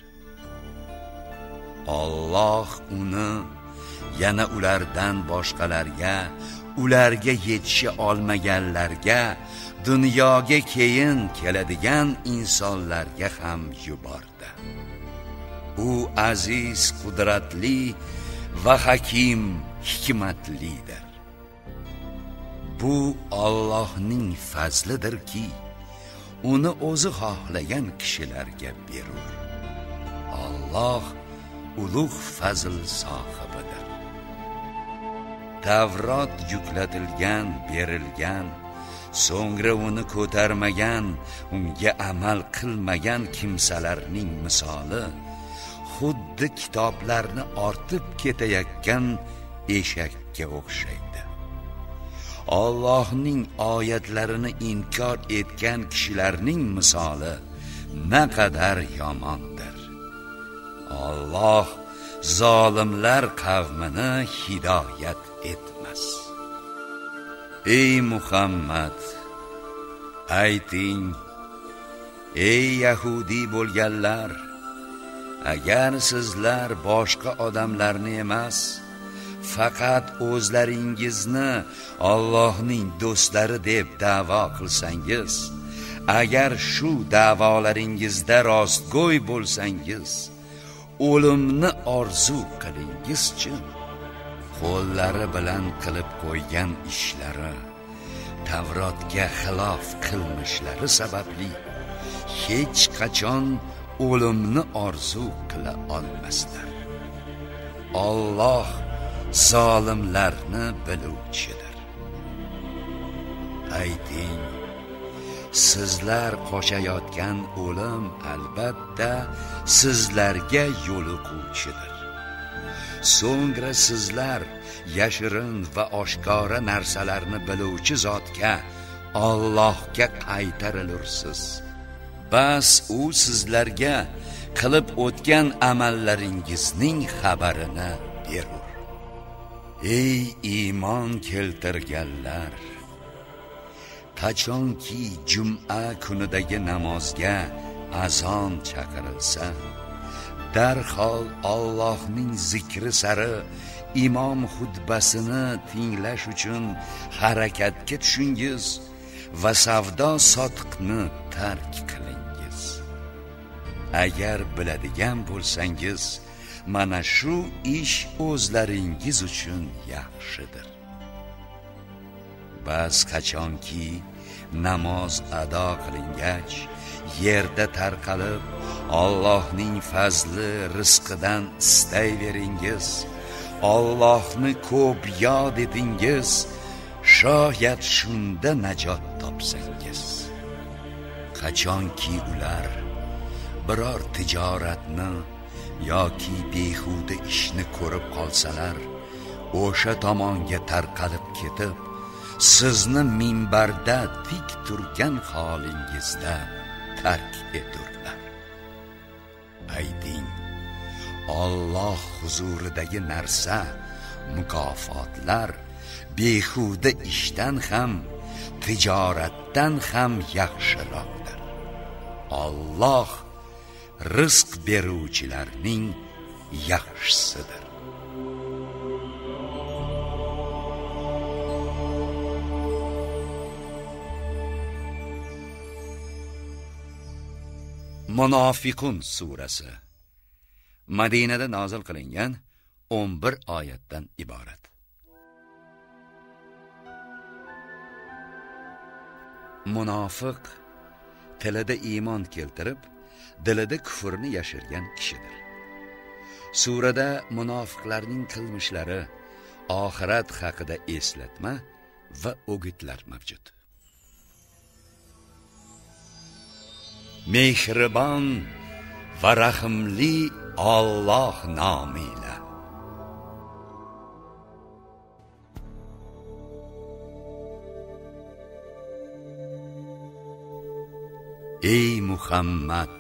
Alloh uni yana ulardan boshqalarga, ularga yetisha olmaganlarga, dunyoga keyin keladigan insonlarga ham yubordi. U aziz, qudratli va hakim, hikmatlidir. Bu Allohning fazlidirki, uni o'zi xohlagan kishilarga berur. Alloh ulug' fazl sohibidir. Tavrot yuklatilgan, berilgan, so'ngra uni ko'tarmagan, unga amal qilmagan kimsalarning misoli xuddi kitoblarni ortib ketayotgan eshakka o'xshaydi. Allohning oyatlarini inkor etgan kishilarning misoli naqadar yomondir. Alloh zolimlar qavmini hidoyat etmas. Ey Muhammad, ayting, ey Yahudi bo'lganlar, agar sizlar boshqa odamlarni emas, faqat o'zlaringizni Allohning do'stlari deb da'vo qilsangiz, agar shu da'volaringizda rostgo'y bo'lsangiz, o'limni orzu qilingizchi. Qo'llari bilan qilib qo'ygan ishlari, Tavrotga xilof qilmishlari sababli hech qachon o'limni orzu qila olmaslar. Alloh zolimlarni biluvchidir. Ayting, sizlar qochayotgan o'lim albatta sizlarga yo'liquvchidir. So'ngra sizlar yashirin va oshkora narsalarni biluvchi zotga, Allohga qaytarilursiz. Bas u sizlarga qilib o'tgan amallaringizning xabarini berur. Ey iymon keltirganlar, qachonki juma kunidagi namozga azon chaqirilsa, darhol Allohning zikri sari imom xutbasini tinglash uchun harakatga tushingiz va savdo sotiqni tark qilingiz. Agar biladigan bo'lsangiz, mana shu ish o'zlaringiz uchun yaxshidir. Bas qachonki namoz ado qilingach, yerda tarqalib, Allohning fazli, rizqidan istayveringiz, Allohni ko'p yod etingiz, shoyat shunda najot topsangiz. Qachonki ular biror tijoratni yoki behuda ishni ko'rib qolsalar, o'sha tomonga tarqalib ketib, sizni minbarda tik turgan holingizda tark eturlar. Ayting, Alloh huzuridagi narsa, mukofotlar behuda ishdan ham, tijoratdan ham yaxshiroqdir. Alloh rizq beruvchilarning yaxshisidir. Munofiqun surasi Madinada nozil qilingan o'n bir oyatdan iborat. Munofiq tilida iymon keltirib, dilida kufrni yashirgan kishidir. Surada munofiqlarning qilmishlari, oxirat haqida eslatma va o'gitlar mavjud. Mehribon va rahimli Alloh nomila. Ey Muhammad,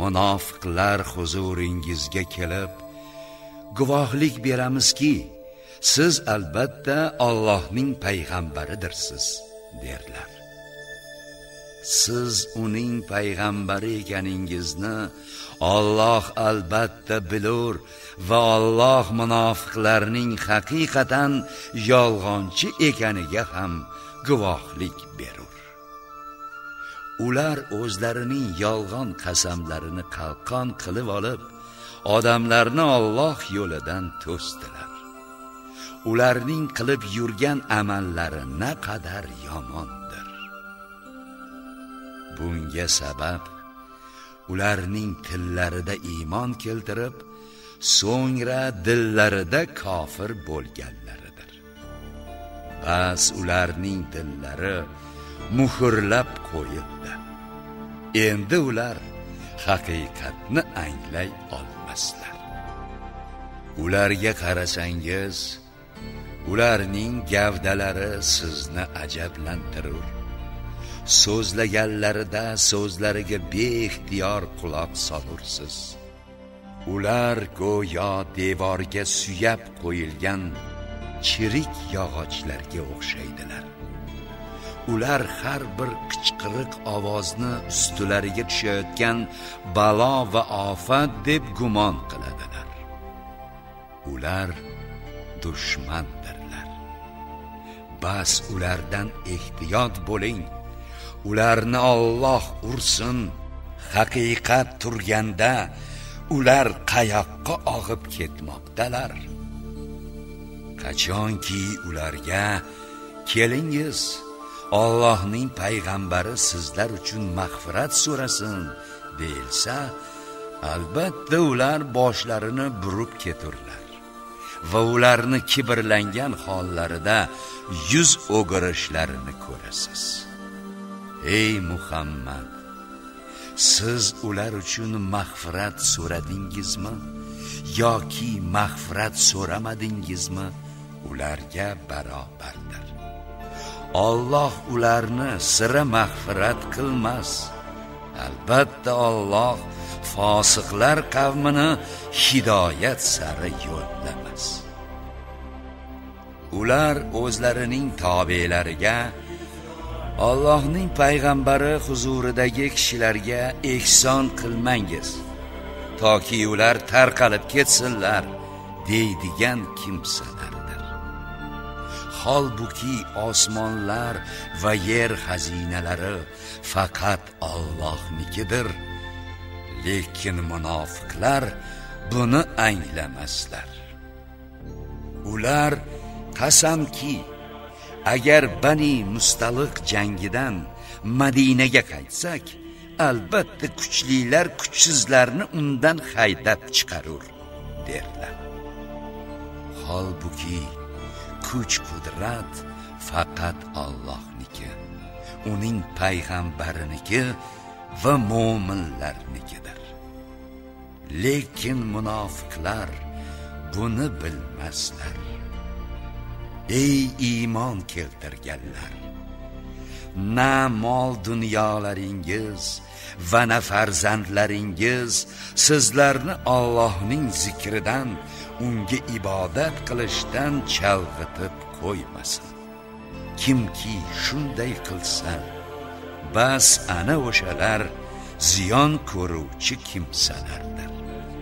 munofiqlar huzuringizga kelib, guvohlik beramizki, siz albatta Allohning payg'ambaridirsiz derlar. Siz uning payg'ambari ekaningizni Alloh albatta bilur va Alloh munofiqlarning haqiqatan yolg'onchi ekaniga ham guvohlik berur. Ular o'zlarining yolg'on qasamlarini qalqon qilib olib, odamlarni Alloh yo'lidan to'sdilar. Ularning qilib yurgan amallari naqadar yomondir. Bunga sabab ularning tillarida iymon keltirib, so'ngra dillarida kofir bo'lganlaridir. Bas ularning dillari muhrlab qo'yildi. Endi ular haqiqatni anglay olmaslar. Ularga qarasangiz, ularning gavdalari sizni ajablantirur. So'zlaganlarida so'zlariga beixtiyor quloq solursiz. Ular go'yo devorga suyab qo'yilgan chirik yog'ochlarga o'xshaydilar. Ular har bir qichqiriq ovozni ustilariga tushayotgan balo va ofat deb gumon qiladilar. Ular dushmandirlar. Bas ulardan ehtiyot bo'ling. Ularni Alloh ursin. Haqiqat turganda ular qayoqqa og'ib ketmoqdalar. Qachonki ularga kelingiz, Allohning payg'ambari sizlar uchun mag'firat so'rasin deyilsa, albatta ular boshlarini burib keturlar va ularni kibrlangan hollarida yuz o'girishlarini ko'rasiz. Ey Muhammad, siz ular uchun mag'firat so'radingizmi yoki mag'firat so'ramadingizmi? Ularga barobardir. Alloh ularni sira mag'firat qilmas. Albatta Alloh fosiqlar qavmini hidoyat sari yo'llamas. Ular o'zlarining tobelariga Allohning payg'ambari huzuridagi kishilarga ehson qilmangiz, toki ular tarqalib ketsinlar deydigan kimsalardir. Holbuki osmonlar va yer xazinalari faqat Allohnikidir. Lekin munofiqlar buni anglamaslar. Ular qasamki, agar Bani Mustaliq jangidan Madinaga qaytsak, albatta kuchlilar kuchsizlarni undan haydab chiqarur derlar. Holbuki kuch qudrat faqat Allohniki, uning payg'ambariniki va mo'minlarnikidir. Lekin munofiqlar buni bilmaslar. Ey iymon keltirganlar, na mol dunyolaringiz va na farzandlaringiz sizlarni Allohning zikridan, unga ibodat qilishdan chalg'itib qo'ymasin. Kimki shunday qilsa, bas ana o'shalar ziyon ko'ruvchi kimsalardir.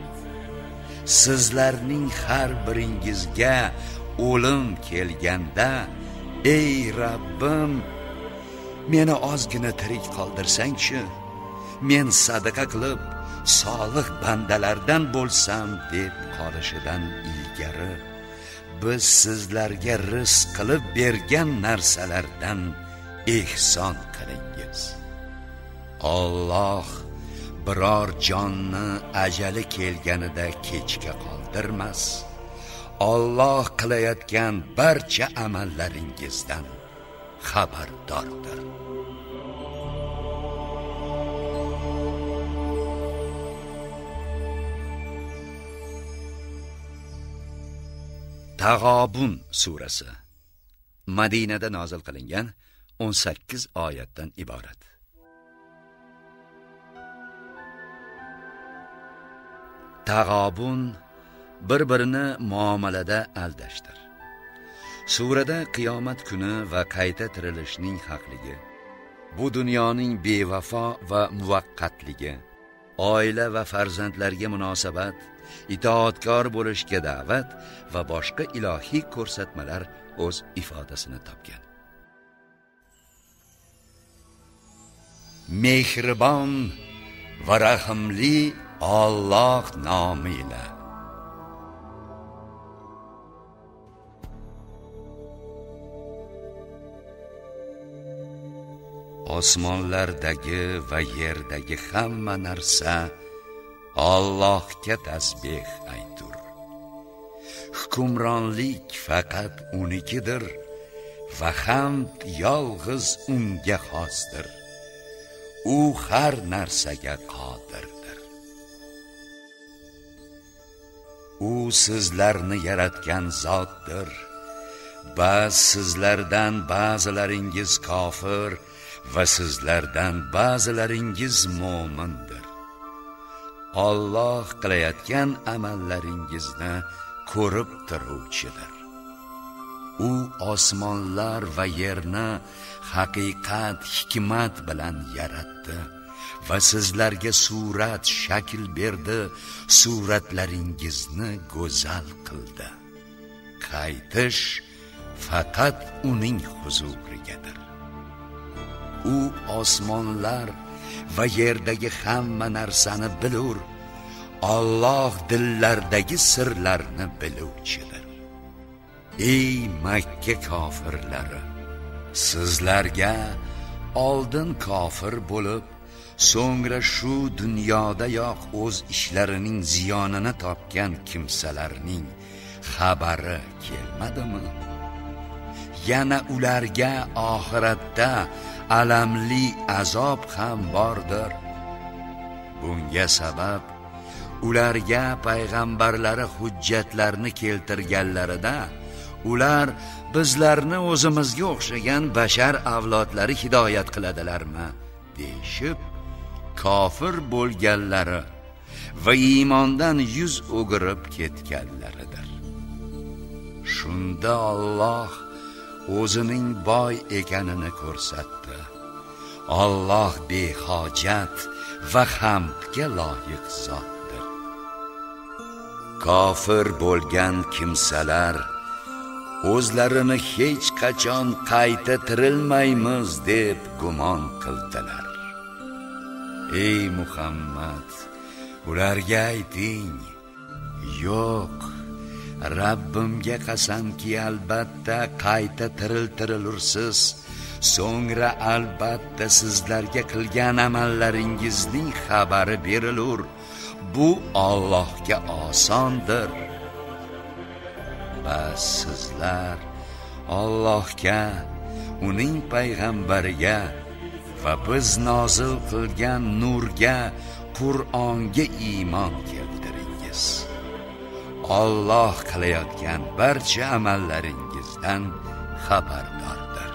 Sizlarning har biringizga o'lim kelganda, ey Rabbim, meni ozgina tirik qoldirsang-chi, men sadaqa qilib solih bandalardan bo'lsam deb qolishidan ilgari, biz sizlarga rizq qilib bergan narsalardan ehson qilingiz. Alloh biror jonni ajali kelganida kechga qoldirmas. Alloh qilayotgan barcha amallaringizdan xabardordir. Tag'obun surasi Madinada nozil qilingan o'n sakkiz oyatdan iborat. Tag'obun bir-birini muomalada aldashdir. Surada qiyomat kuni va qayta tirilishning haqligi, bu dunyoning bevafo va muvaqqatligi, oila va farzandlarga munosabat, itoatkor bo'lishga da'vat va boshqa ilohiy ko'rsatmalar o'z ifodasini topgan. Mehribon va rahimli Alloh nomi bilan. Osmonlardagi va yerdagi hamma narsa Allohga tasbih aytur. Hukmronlik faqat unikidir va hamd yolg'iz unga xosdir. U har narsaga qodirdir. U sizlarni yaratgan zotdir. Ba'z sizlardan ba'zilaringiz kofir va sizlardan ba'zilaringiz mo'mindir. Alloh qilayotgan amallaringizni ko'rib turuvchidir. U osmonlar va yerni haqiqat, hikmat bilan yaratdi va sizlarga surat, shakl berdi, suratlaringizni go'zal qildi. Qaytish faqat uning huzurigadir. U osmonlar va yerdagi hamma narsani bilur. Alloh dillardagi sirlarni biluvchidir. Ey Makka kofirlari, sizlarga oldin kofir bo'lib, so'ngra shu dunyodayoq o'z ishlarining ziyonini topgan kimsalarning xabari kelmadimi? Yana ularga oxiratda alamli azob ham bordir. Bunga sabab ularga payg'ambarlari hujjatlarni keltirganlarida ular bizlarni o'zimizga o'xshagan bashar avlodlari hidoyat qiladilarmi deyshib, kofir bo'lganlari va iymondan yuz o'girib ketganlaridir. Shunda Alloh o'zining boy ekanini ko'rsatdi. Alloh behojat va hamdga loyiq zotdir. Kofir bo'lgan kimsalar o'zlarini hech qachon qayta tirilmaymiz deb gumon qildilar. Ey Muhammad, ularga ayting, yo'q, Rabbimga qasamki, albatta qayta tiriltirilursiz, so'ngra albatta sizlarga qilgan amallaringizning xabari berilur. Bu Allohga osondir. Bas sizlar Allohga, uning payg'ambariga va biz nozil qilgan nurga, Qur'onga iymon keltiringiz. Alloh qilayotgan barcha amallaringizdan xabardordir.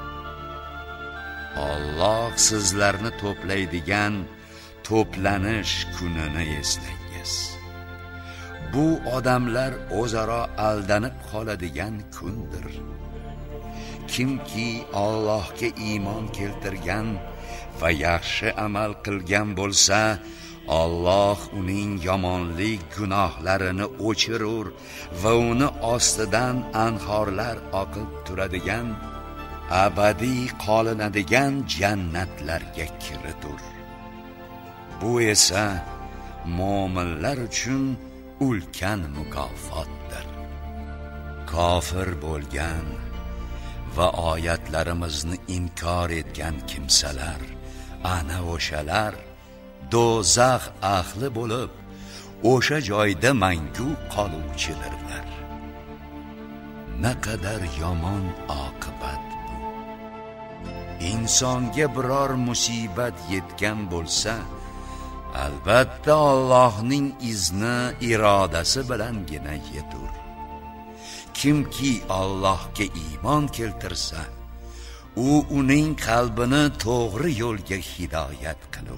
Alloh sizlarni to'playdigan to'planish kunini eslangiz. Bu odamlar o'zaro aldanib qoladigan kundir. Kimki Allohga iymon keltirgan va yaxshi amal qilgan bo'lsa, Alloh uning yomonlik gunohlarini o'chirur va uni ostidan anhorlar oqib turadigan, abadiy qolinadigan jannatlarga kiritur. Bu esa mo'minlar uchun ulkan mukofotdir. Kofir bo'lgan va oyatlarimizni inkor etgan kimsalar, ana o'shalar do'zax ahli bo'lib, o'sha joyda mangu qoluvchidirlar. Naqadar yomon oqibat bu. Insonga biror musibat yetgan bo'lsa, albatta Allohning izni, irodasi bilangina yetur. Kimki Allohga iymon keltirsa, u uning qalbini to'g'ri yo'lga hidoyat qilur.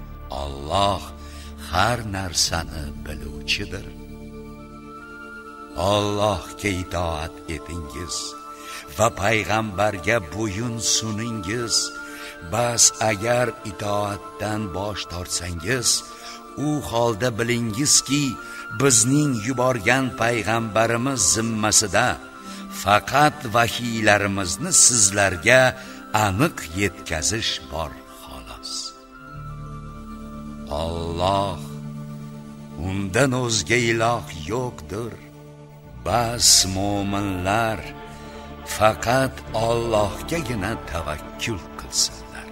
Alloh har narsani biluvchidir. Allohga itoat etingiz va payg'ambarga bo'yun suningiz. Bas agar itoatdan bosh tortsangiz, u holda bilingizki, bizning yuborgan payg'ambarimiz zimmasida faqat vahiylarimizni sizlarga aniq yetkazish bor xolos. Alloh, undan o'zga iloh yo'qdir. Bas mo'minlar faqat Allohgagina tavakkul qilsinlar.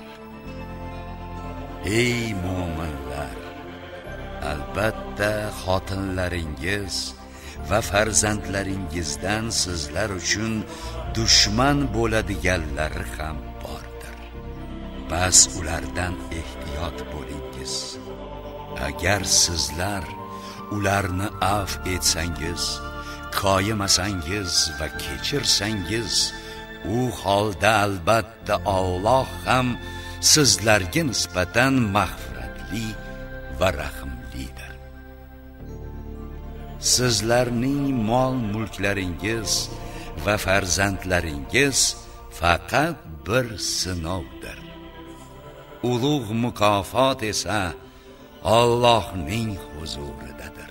Ey mo'minlar, albatta xotinlaringiz va farzandlaringizdan sizlar uchun dushman bo'ladiganlar ham bordir. Bas ulardan ehtiyot bo'lingiz. Agar sizlar ularni afv etsangiz, koyimasangiz va kechirsangiz, u holda albatta Alloh ham sizlarga nisbatan mag'firatli va rahimlidir. Sizlarning mol-mulklaringiz va farzandlaringiz faqat bir sinovdir. Ulug' mukofot esa Allohning huzuridadir.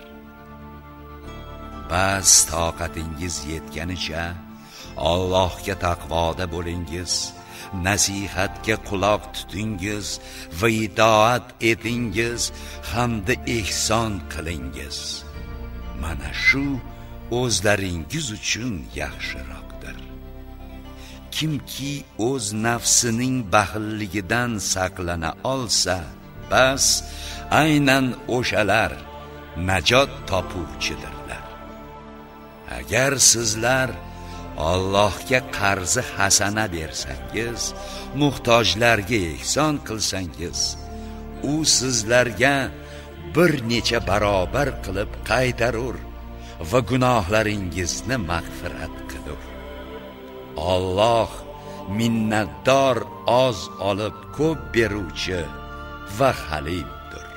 Bas toqatingiz yetganicha Allohga taqvoda bo'lingiz, nasihatga quloq tutingiz va itoat etingiz hamda ihson qilingiz. Mana shu o'zlaringiz uchun yaxshiroqdir. Kimki o'z nafsining baxilligidan saqlana olsa, bas aynan o'shalar najot topuvchidirlar. Agar sizlar Allohga qarzi hasana bersangiz, muhtojlarga ihson qilsangiz, u sizlarga bir necha barobar qilib qaytarur va gunohlaringizni mag'firat qilur. Alloh minnatdor, oz olib ko'p beruvchi va halimdir.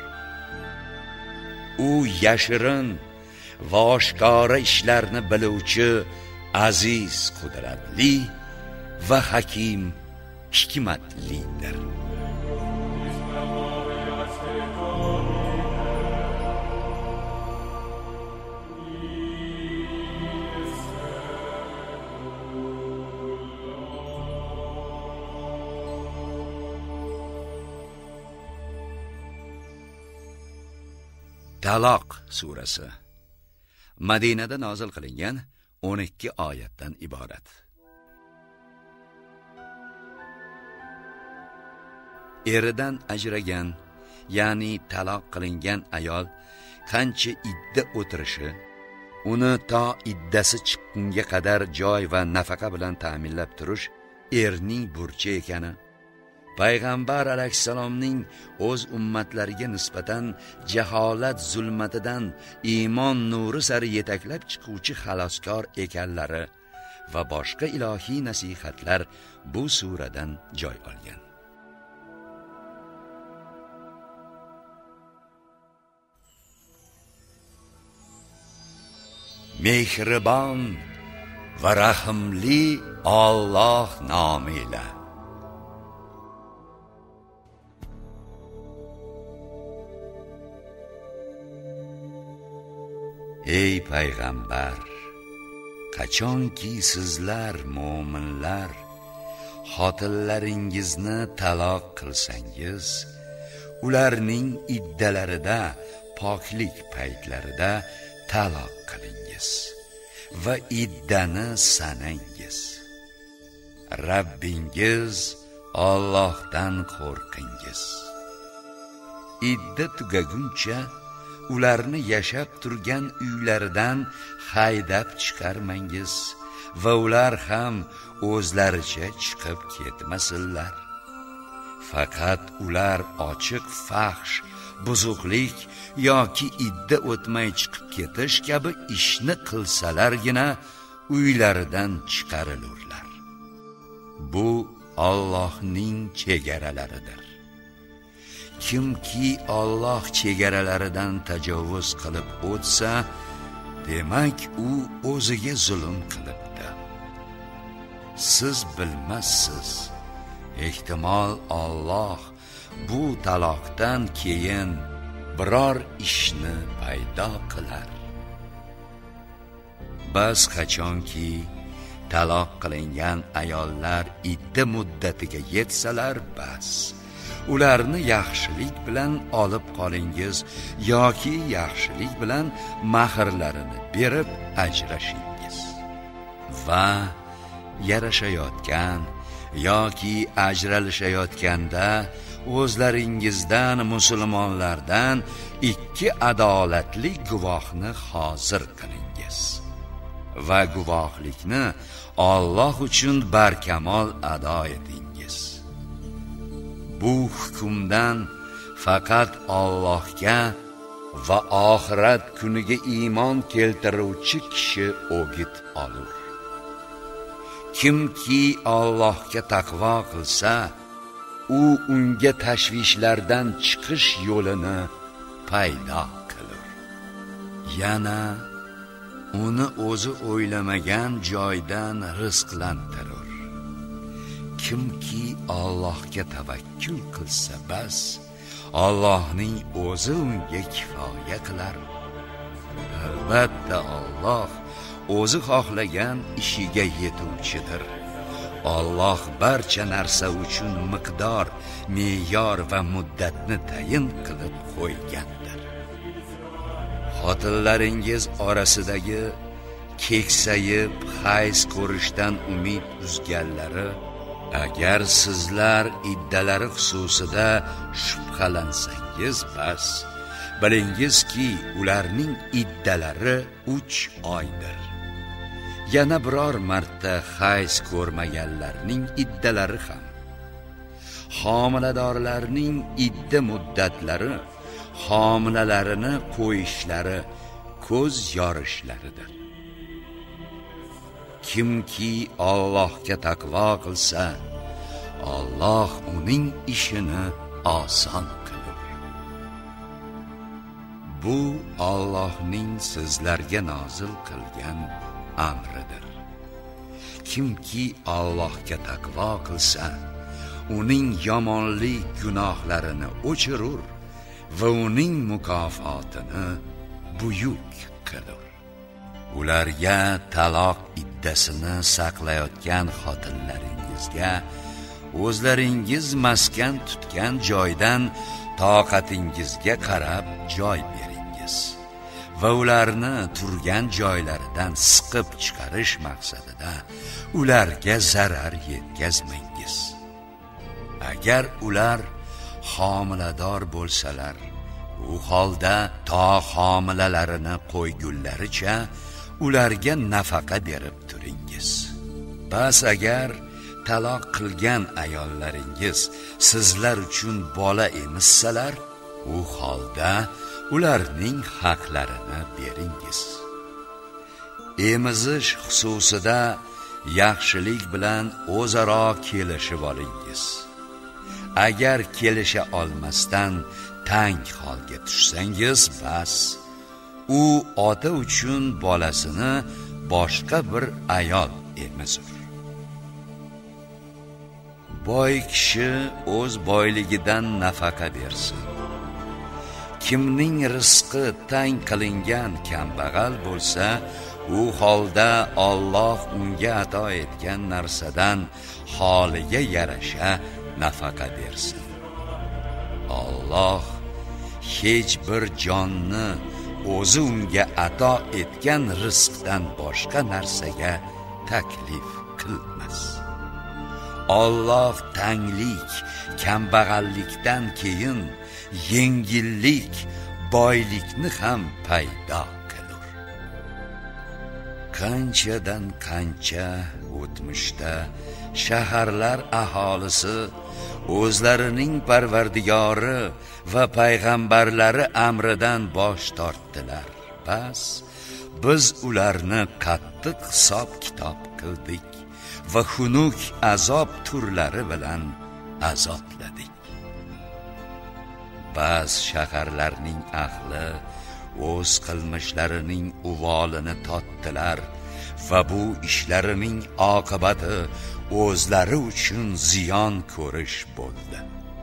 U yashirin va oshkora ishlarni biluvchi, aziz, qudratli va hakim, hikmatlidir. Taloq surasi Madinada nozil qilingan o'n ikki oyatdan iborat. Eridan ajragan, ya'ni taloq qilingan ayol qancha idda o'tirishi, uni to iddasi chiqqunga qadar joy va nafaqa bilan ta'minlab turish erning burchi ekani, payg'ambar alayhissalomning o'z ummatlariga nisbatan jaholat zulmatidan iymon nuri sari yetaklab chiquvchi xaloskor ekanlari va boshqa ilohiy nasihatlar bu suradan joy olgan. Mehribon va rahimli Alloh nomiyle. Ey payg'ambar, qachonki sizlar mo'minlar xotinlaringizni taloq qilsangiz, ularning iddalarida, poklik paytlarida taloq qilingiz va iddani sanangiz. Rabbingiz Allohdan qo'rqingiz. Idda tugaguncha ularni yashab turgan uylaridan haydab chiqarmangiz va ular ham o'zlaricha chiqib ketmasinlar. Faqat ular ochiq fahsh, buzuqlik yoki idda o'tmay chiqib ketish kabi ishni qilsalargina uylaridan chiqarilurlar. Bu Allohning chegaralaridir. Kimki Alloh chegaralaridan tajovuz qilib o'tsa, demak u o'ziga zulm qilibdi. Siz bilmassiz, ehtimol Alloh bu taloqdan keyin biror ishni paydo qilar. Bas qachonki taloq qilingan ayollar idda muddatiga yetsalar bas, ularni yaxshilik bilan olib qolingiz yoki yaxshilik bilan mahrlarini berib ajrashingiz. Va yarashayotgan yoki ajralishayotganda o'zlaringizdan musulmonlardan ikki adolatli guvohni hozir qilingiz va guvohlikni Alloh uchun barkamol ado etingiz. Bu hukmdan faqat Allohga va oxirat kuniga iymon keltiruvchi kishi o'git olur. Kimki Allohga taqvo qilsa, u unga tashvishlardan chiqish yo'lini paydo qilur. Yana uni o'zi o'ylamagan joydan rizqlantirur. Kimki Allohga tavakkul qilsa bas, Allohning o'zi unga kifoya qilar. Albatta Alloh o'zi xohlagan ishiga yetuvchidir. Alloh barcha narsa uchun miqdor, me'yor va muddatni tayin qilib qo'ygandir. Xotinlaringiz orasidagi keksayib hayz ko'rishdan umid uzganlari, agar sizlar iddalari xususida shubhalansangiz bas, bilingizki ularning iddalari uch oydir. Yana biror marta hayz ko'rmaganlarning iddalari ham. Homiladorlarning idda muddatlari homilalarini qo'yishlari, ko'z yorishlaridir. Kimki Allohga taqvo qilsa, Alloh uning ishini oson qilur. Bu Allohning sizlarga nozil qilgan amridir. Kimki Allohga taqvo qilsa, uning yomonlik gunohlarini o'chirur va uning mukofotini buyuk qilur. Ularga taloq iddasini saqlayotgan xotinlaringizga o'zlaringiz maskan tutgan joydan toqatingizga qarab joy beringiz va ularni turgan joylaridan siqib chiqarish maqsadida ularga zarar yetkazmangiz. Agar ular homilador bo'lsalar, u holda to homilalarini qo'ygunlaricha ularga nafaqa berib turingiz. Bas agar taloq qilgan ayollaringiz sizlar uchun bola emissalar, u holda ularning haqlarini beringiz. Emizish xususida yaxshilik bilan o'zaro kelishib olingiz. Agar kelisha olmasdan tang holga tushsangiz bas, u ota uchun bolasini boshqa bir ayol emizur. Boy kishi o'z boyligidan nafaqa bersin. Kimning rizqi tang qilingan kambag'al bo'lsa, u holda Alloh unga ato etgan narsadan holiga yarasha nafaqa bersin. Alloh hech bir jonni o'zi unga ato etgan rizqdan boshqa narsaga taklif qilmas. Alloh tanglik, kambag'allikdan keyin yengillik, boylikni ham paydo qilur. Qanchadan qancha o'tmishda shaharlar aholisi o'zlarining Parvardigori va payg'ambarlari amridan bosh tortdilar. Bas, biz ularni qattiq hisob-kitob qildik va xunuk azob turlari bilan azobladik. Bas shaharlarning ahli o'z qilmishlarining uvolini totdilar va bu ishlarining oqibati o'zlari uchun ziyon ko'rish bo'ldi.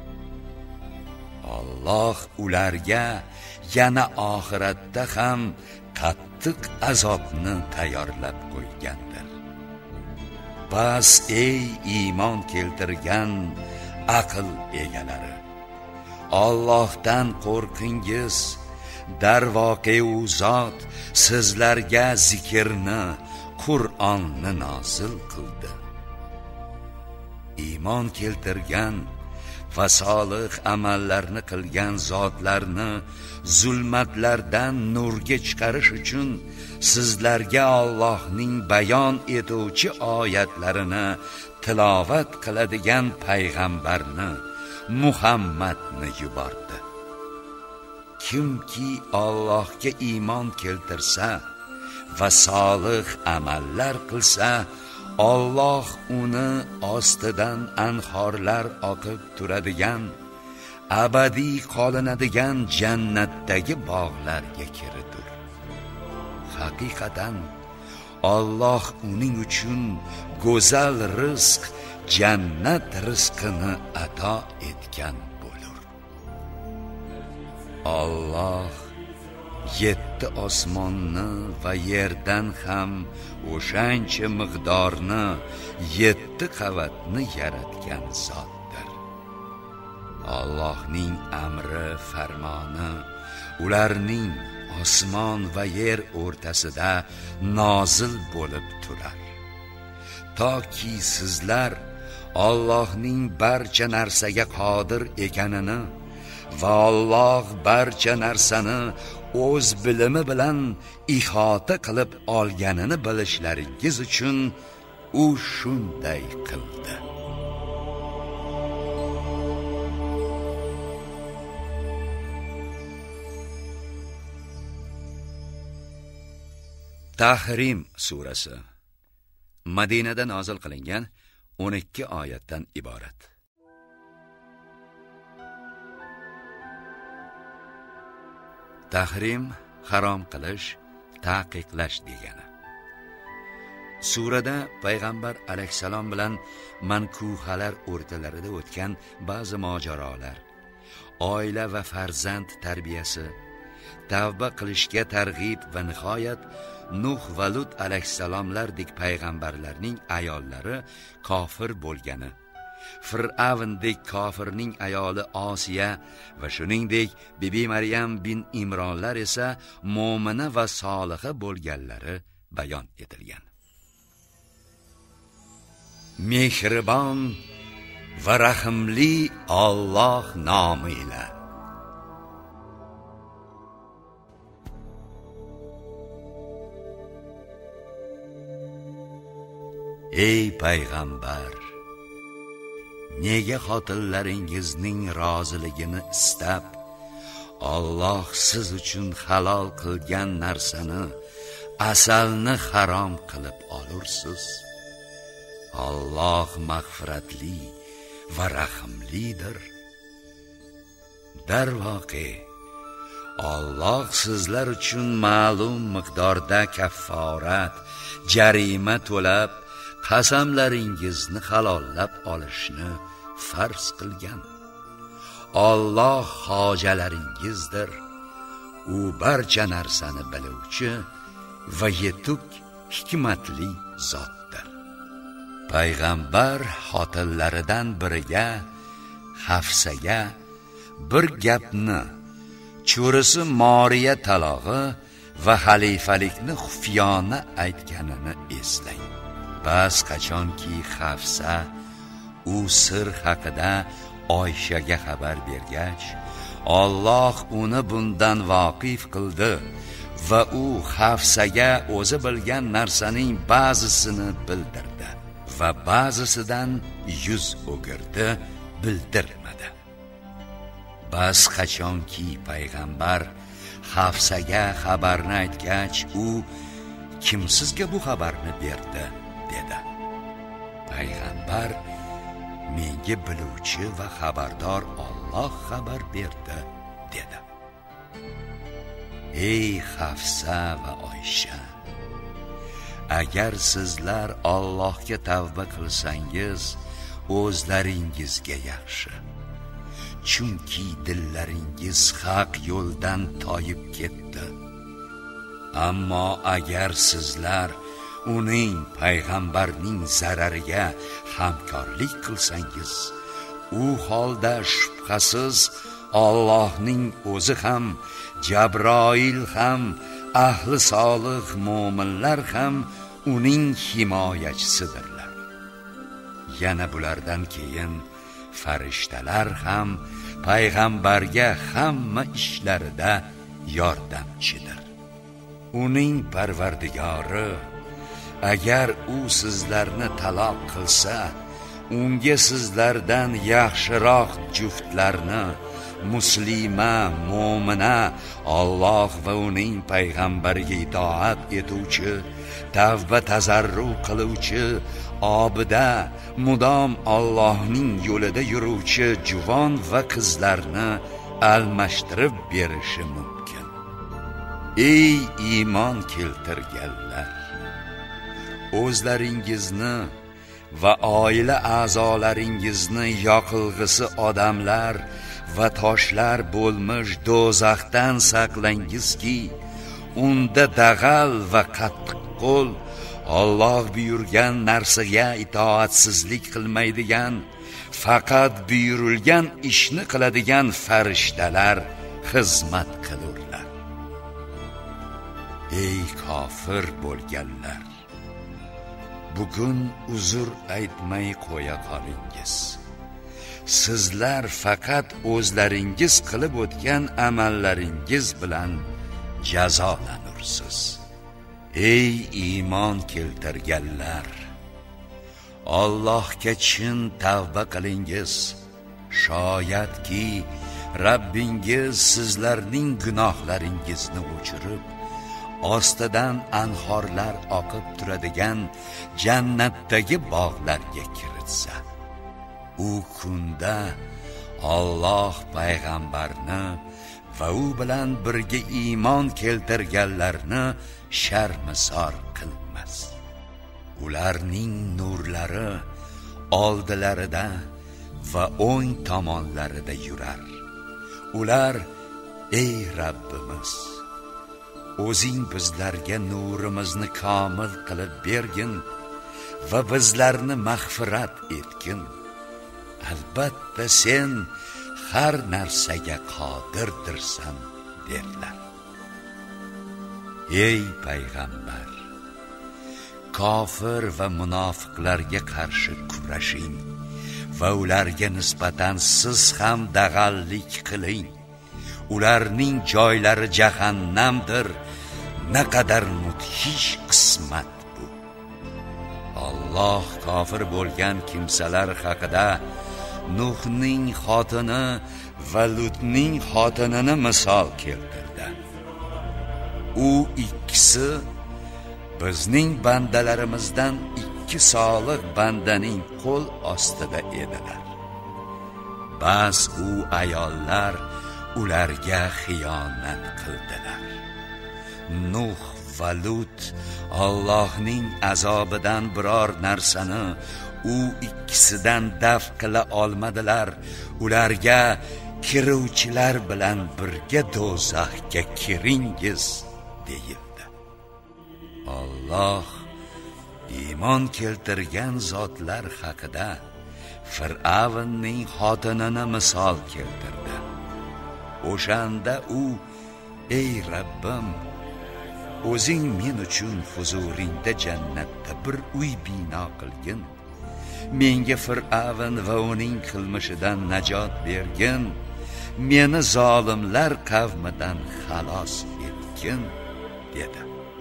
Alloh ularga yana oxiratda ham qattiq azobni tayyorlab qo'ygandir. Bas ey iymon keltirgan aql egalari, Allohdan qo'rqingiz. Darvoqe u zot sizlarga zikrni, Qur'onni nozil qildi. Iymon keltirgan va solih amallarni qilgan zotlarni zulmatlardan nurga chiqarish uchun sizlarga Allohning bayon etuvchi oyatlarini tilovat qiladigan payg'ambarni Muhammadni yubordi. Kimki Allohga iymon keltirsa va solih amallar qilsa, Alloh uni ostidan anhorlar oqib turadigan, abadiy qolinadigan jannatdagi bog'larga kiridir. Haqiqatan Alloh uning uchun go'zal rizq, jannat rizqini ato etgan bo'lur. Alloh yetti osmonni va yerdan ham o'shancha miqdorni yetti qavatni yaratgan zotdir. Allohning amri farmoni ularning osmon va yer o'rtasida nozil bo'lib turar. Toki sizlar Allohning barcha narsaga qodir ekanini va Alloh barcha narsani o'z bilimi bilan ihota qilib olganini bilishlaringiz uchun u shunday qildi. Tahrim surasi Madinada nozil qilingan o'n ikki oyatdan iborat. Tahrim harom qilish, taqiqlash degani. Surada payg'ambar alayhisalom bilan mankuhalar o'rtalarida o'tgan ba'zi mojarolar, oila va farzand tarbiyasi, tavba qilishga targ'ib va nihoyat Nuh va Lut alayhisalomlardek payg'ambarlarning ayollari kofir bo'lgani, Fir'avndek kofirning ayoli Osiya va shuningdek Bibi Maryam bin Imronlar esa mo'mina va soliha bo'lganlari bayon etilgan. Mehribon va rahimli Alloh nomi ila. Ey payg'ambar, nega xotinlaringizning roziligini istab, Alloh siz uchun halol qilgan narsani, asalni harom qilib olursiz? Alloh mag'firatli va rahimlidir. Darvoqe, Alloh sizlar uchun ma'lum miqdorda kafforat, jarima to'lab, qasamlaringizni halollab olishni farz qilgan. Alloh hojalaringizdir. U barcha narsani biluvchi va yetuk hikmatli zotdir. Payg'ambar xotinlaridan biriga, Hafsaga bir gapni, cho'risi Moriya talog'i va xalifalikni xufiyona aytganini eslang. Bas qachonki Hafsa u sir haqida Oyshaga xabar bergach, Alloh uni bundan voqif qildi va u Hafsaga o'zi bilgan narsaning ba'zisini bildirdi va ba'zisidan yuz o'girdi, bildirmadi. Bas qachonki payg'ambar Hafsaga xabarni aytgach, u kim sizga bu xabarni berdi dedi. Payg'ambar menga biluvchi va xabardor Alloh xabar berdi dedi. ey Hafsa va Oysha, agar sizlar Allohga tavba qilsangiz o'zlaringizga yaxshi, chunki dillaringiz haq yo'ldan toyib ketdi. Ammo agar sizlar uning payg'ambarning zarariga hamkorlik qilsangiz, u holda shubhasiz Allohning o'zi ham, Jabroil ham, ahli solih mo'minlar ham uning himoyachisidirlar. Yana bulardan keyin farishtalar ham payg'ambarga hamma ishlarida yordamchidir. Uning Parvardigori agar u sizlarni taloq qilsa, unga sizlardan yaxshiroq juftlarni, muslima, mo'mina, Alloh va uning payg'ambariga itoat etuvchi, tavba tazarru qiluvchi, obida, mudom Allohning yo'lida yuruvchi juvon va qizlarni almashtirib berishi mumkin. Ey iymon keltirganlar, o'zlaringizni va oila a'zolaringizni yoqilg'isi odamlar va toshlar bo'lmish do'zaxdan saqlangizki, unda dag'al va qattiq qo'l, Alloh buyurgan narsaga itoatsizlik qilmaydigan, faqat buyurilgan ishni qiladigan farishtalar xizmat qilurlar. Ey kofir bo'lganlar, bugun uzr aytmay qo'ya qolingiz. Sizlar faqat o'zlaringiz qilib o'tgan amallaringiz bilan jazolanursiz. Ey iymon keltirganlar, Allohga chin tavba qilingiz. Shoyatki Rabbingiz sizlarning gunohlaringizni o'chirib, ostidan anhorlar oqib turadigan jannatdagi bog'larga kiritsa. U kunda Alloh payg'ambarni va u bilan birga iymon keltirganlarni sharmisor qilmas. Ularning nurlari oldilarida va o'ng tomonlarida yurar. Ular, ey Rabbimiz, o'zing bizlarga nurimizni komil qilib bergin va bizlarni mag'firat etgin. Albatta sen har narsaga qodirdirsan derlar. Ey payg'ambar, kofir va munofiqlarga qarshi kurashing va ularga nisbatan siz ham dag'allik qiling. Ularning joylari jahannamdir. Naqadar mudhish qismat bu. Alloh kofir bo'lgan kimsalar haqida Nuhning xotini va Lutning xotinini misol keltirdi. U ikkisi bizning bandalarimizdan ikki solih bandaning qo'l ostida edilar. Bas u ayollar ularga xiyonat qildilar. Nuh va Lut Allohning azobidan biror narsani u ikkisidan daf qila olmadilar. Ularga kiruvchilar bilan birga do'zaxga kiringiz deyildi. Alloh iymon keltirgan zotlar haqida Fir'avnning xotinini misol keltirdi. O'shanda u, ey Rabbim, o'zing men uchun huzuringda jannatda bir uy bino qilgin. Menga Fir'avn va uning qilmishidan najot bergin. Meni zolimlar qavmidan xalos etgin dedi.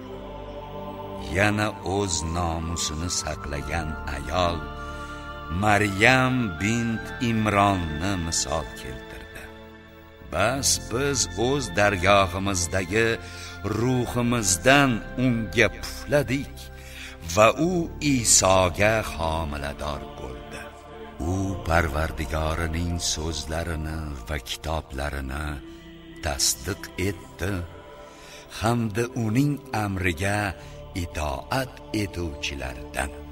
Yana o'z nomusini saqlagan ayol Maryam bint Imronni misol keltirdi. Bas biz o'z dargohimizdagi ruhimizdan unga pufladik va u Isoga homilador bo'ldi. U Parvardigorining so'zlarini va kitoblarini tasdiq etdi hamda uning amriga itoat etuvchilardan.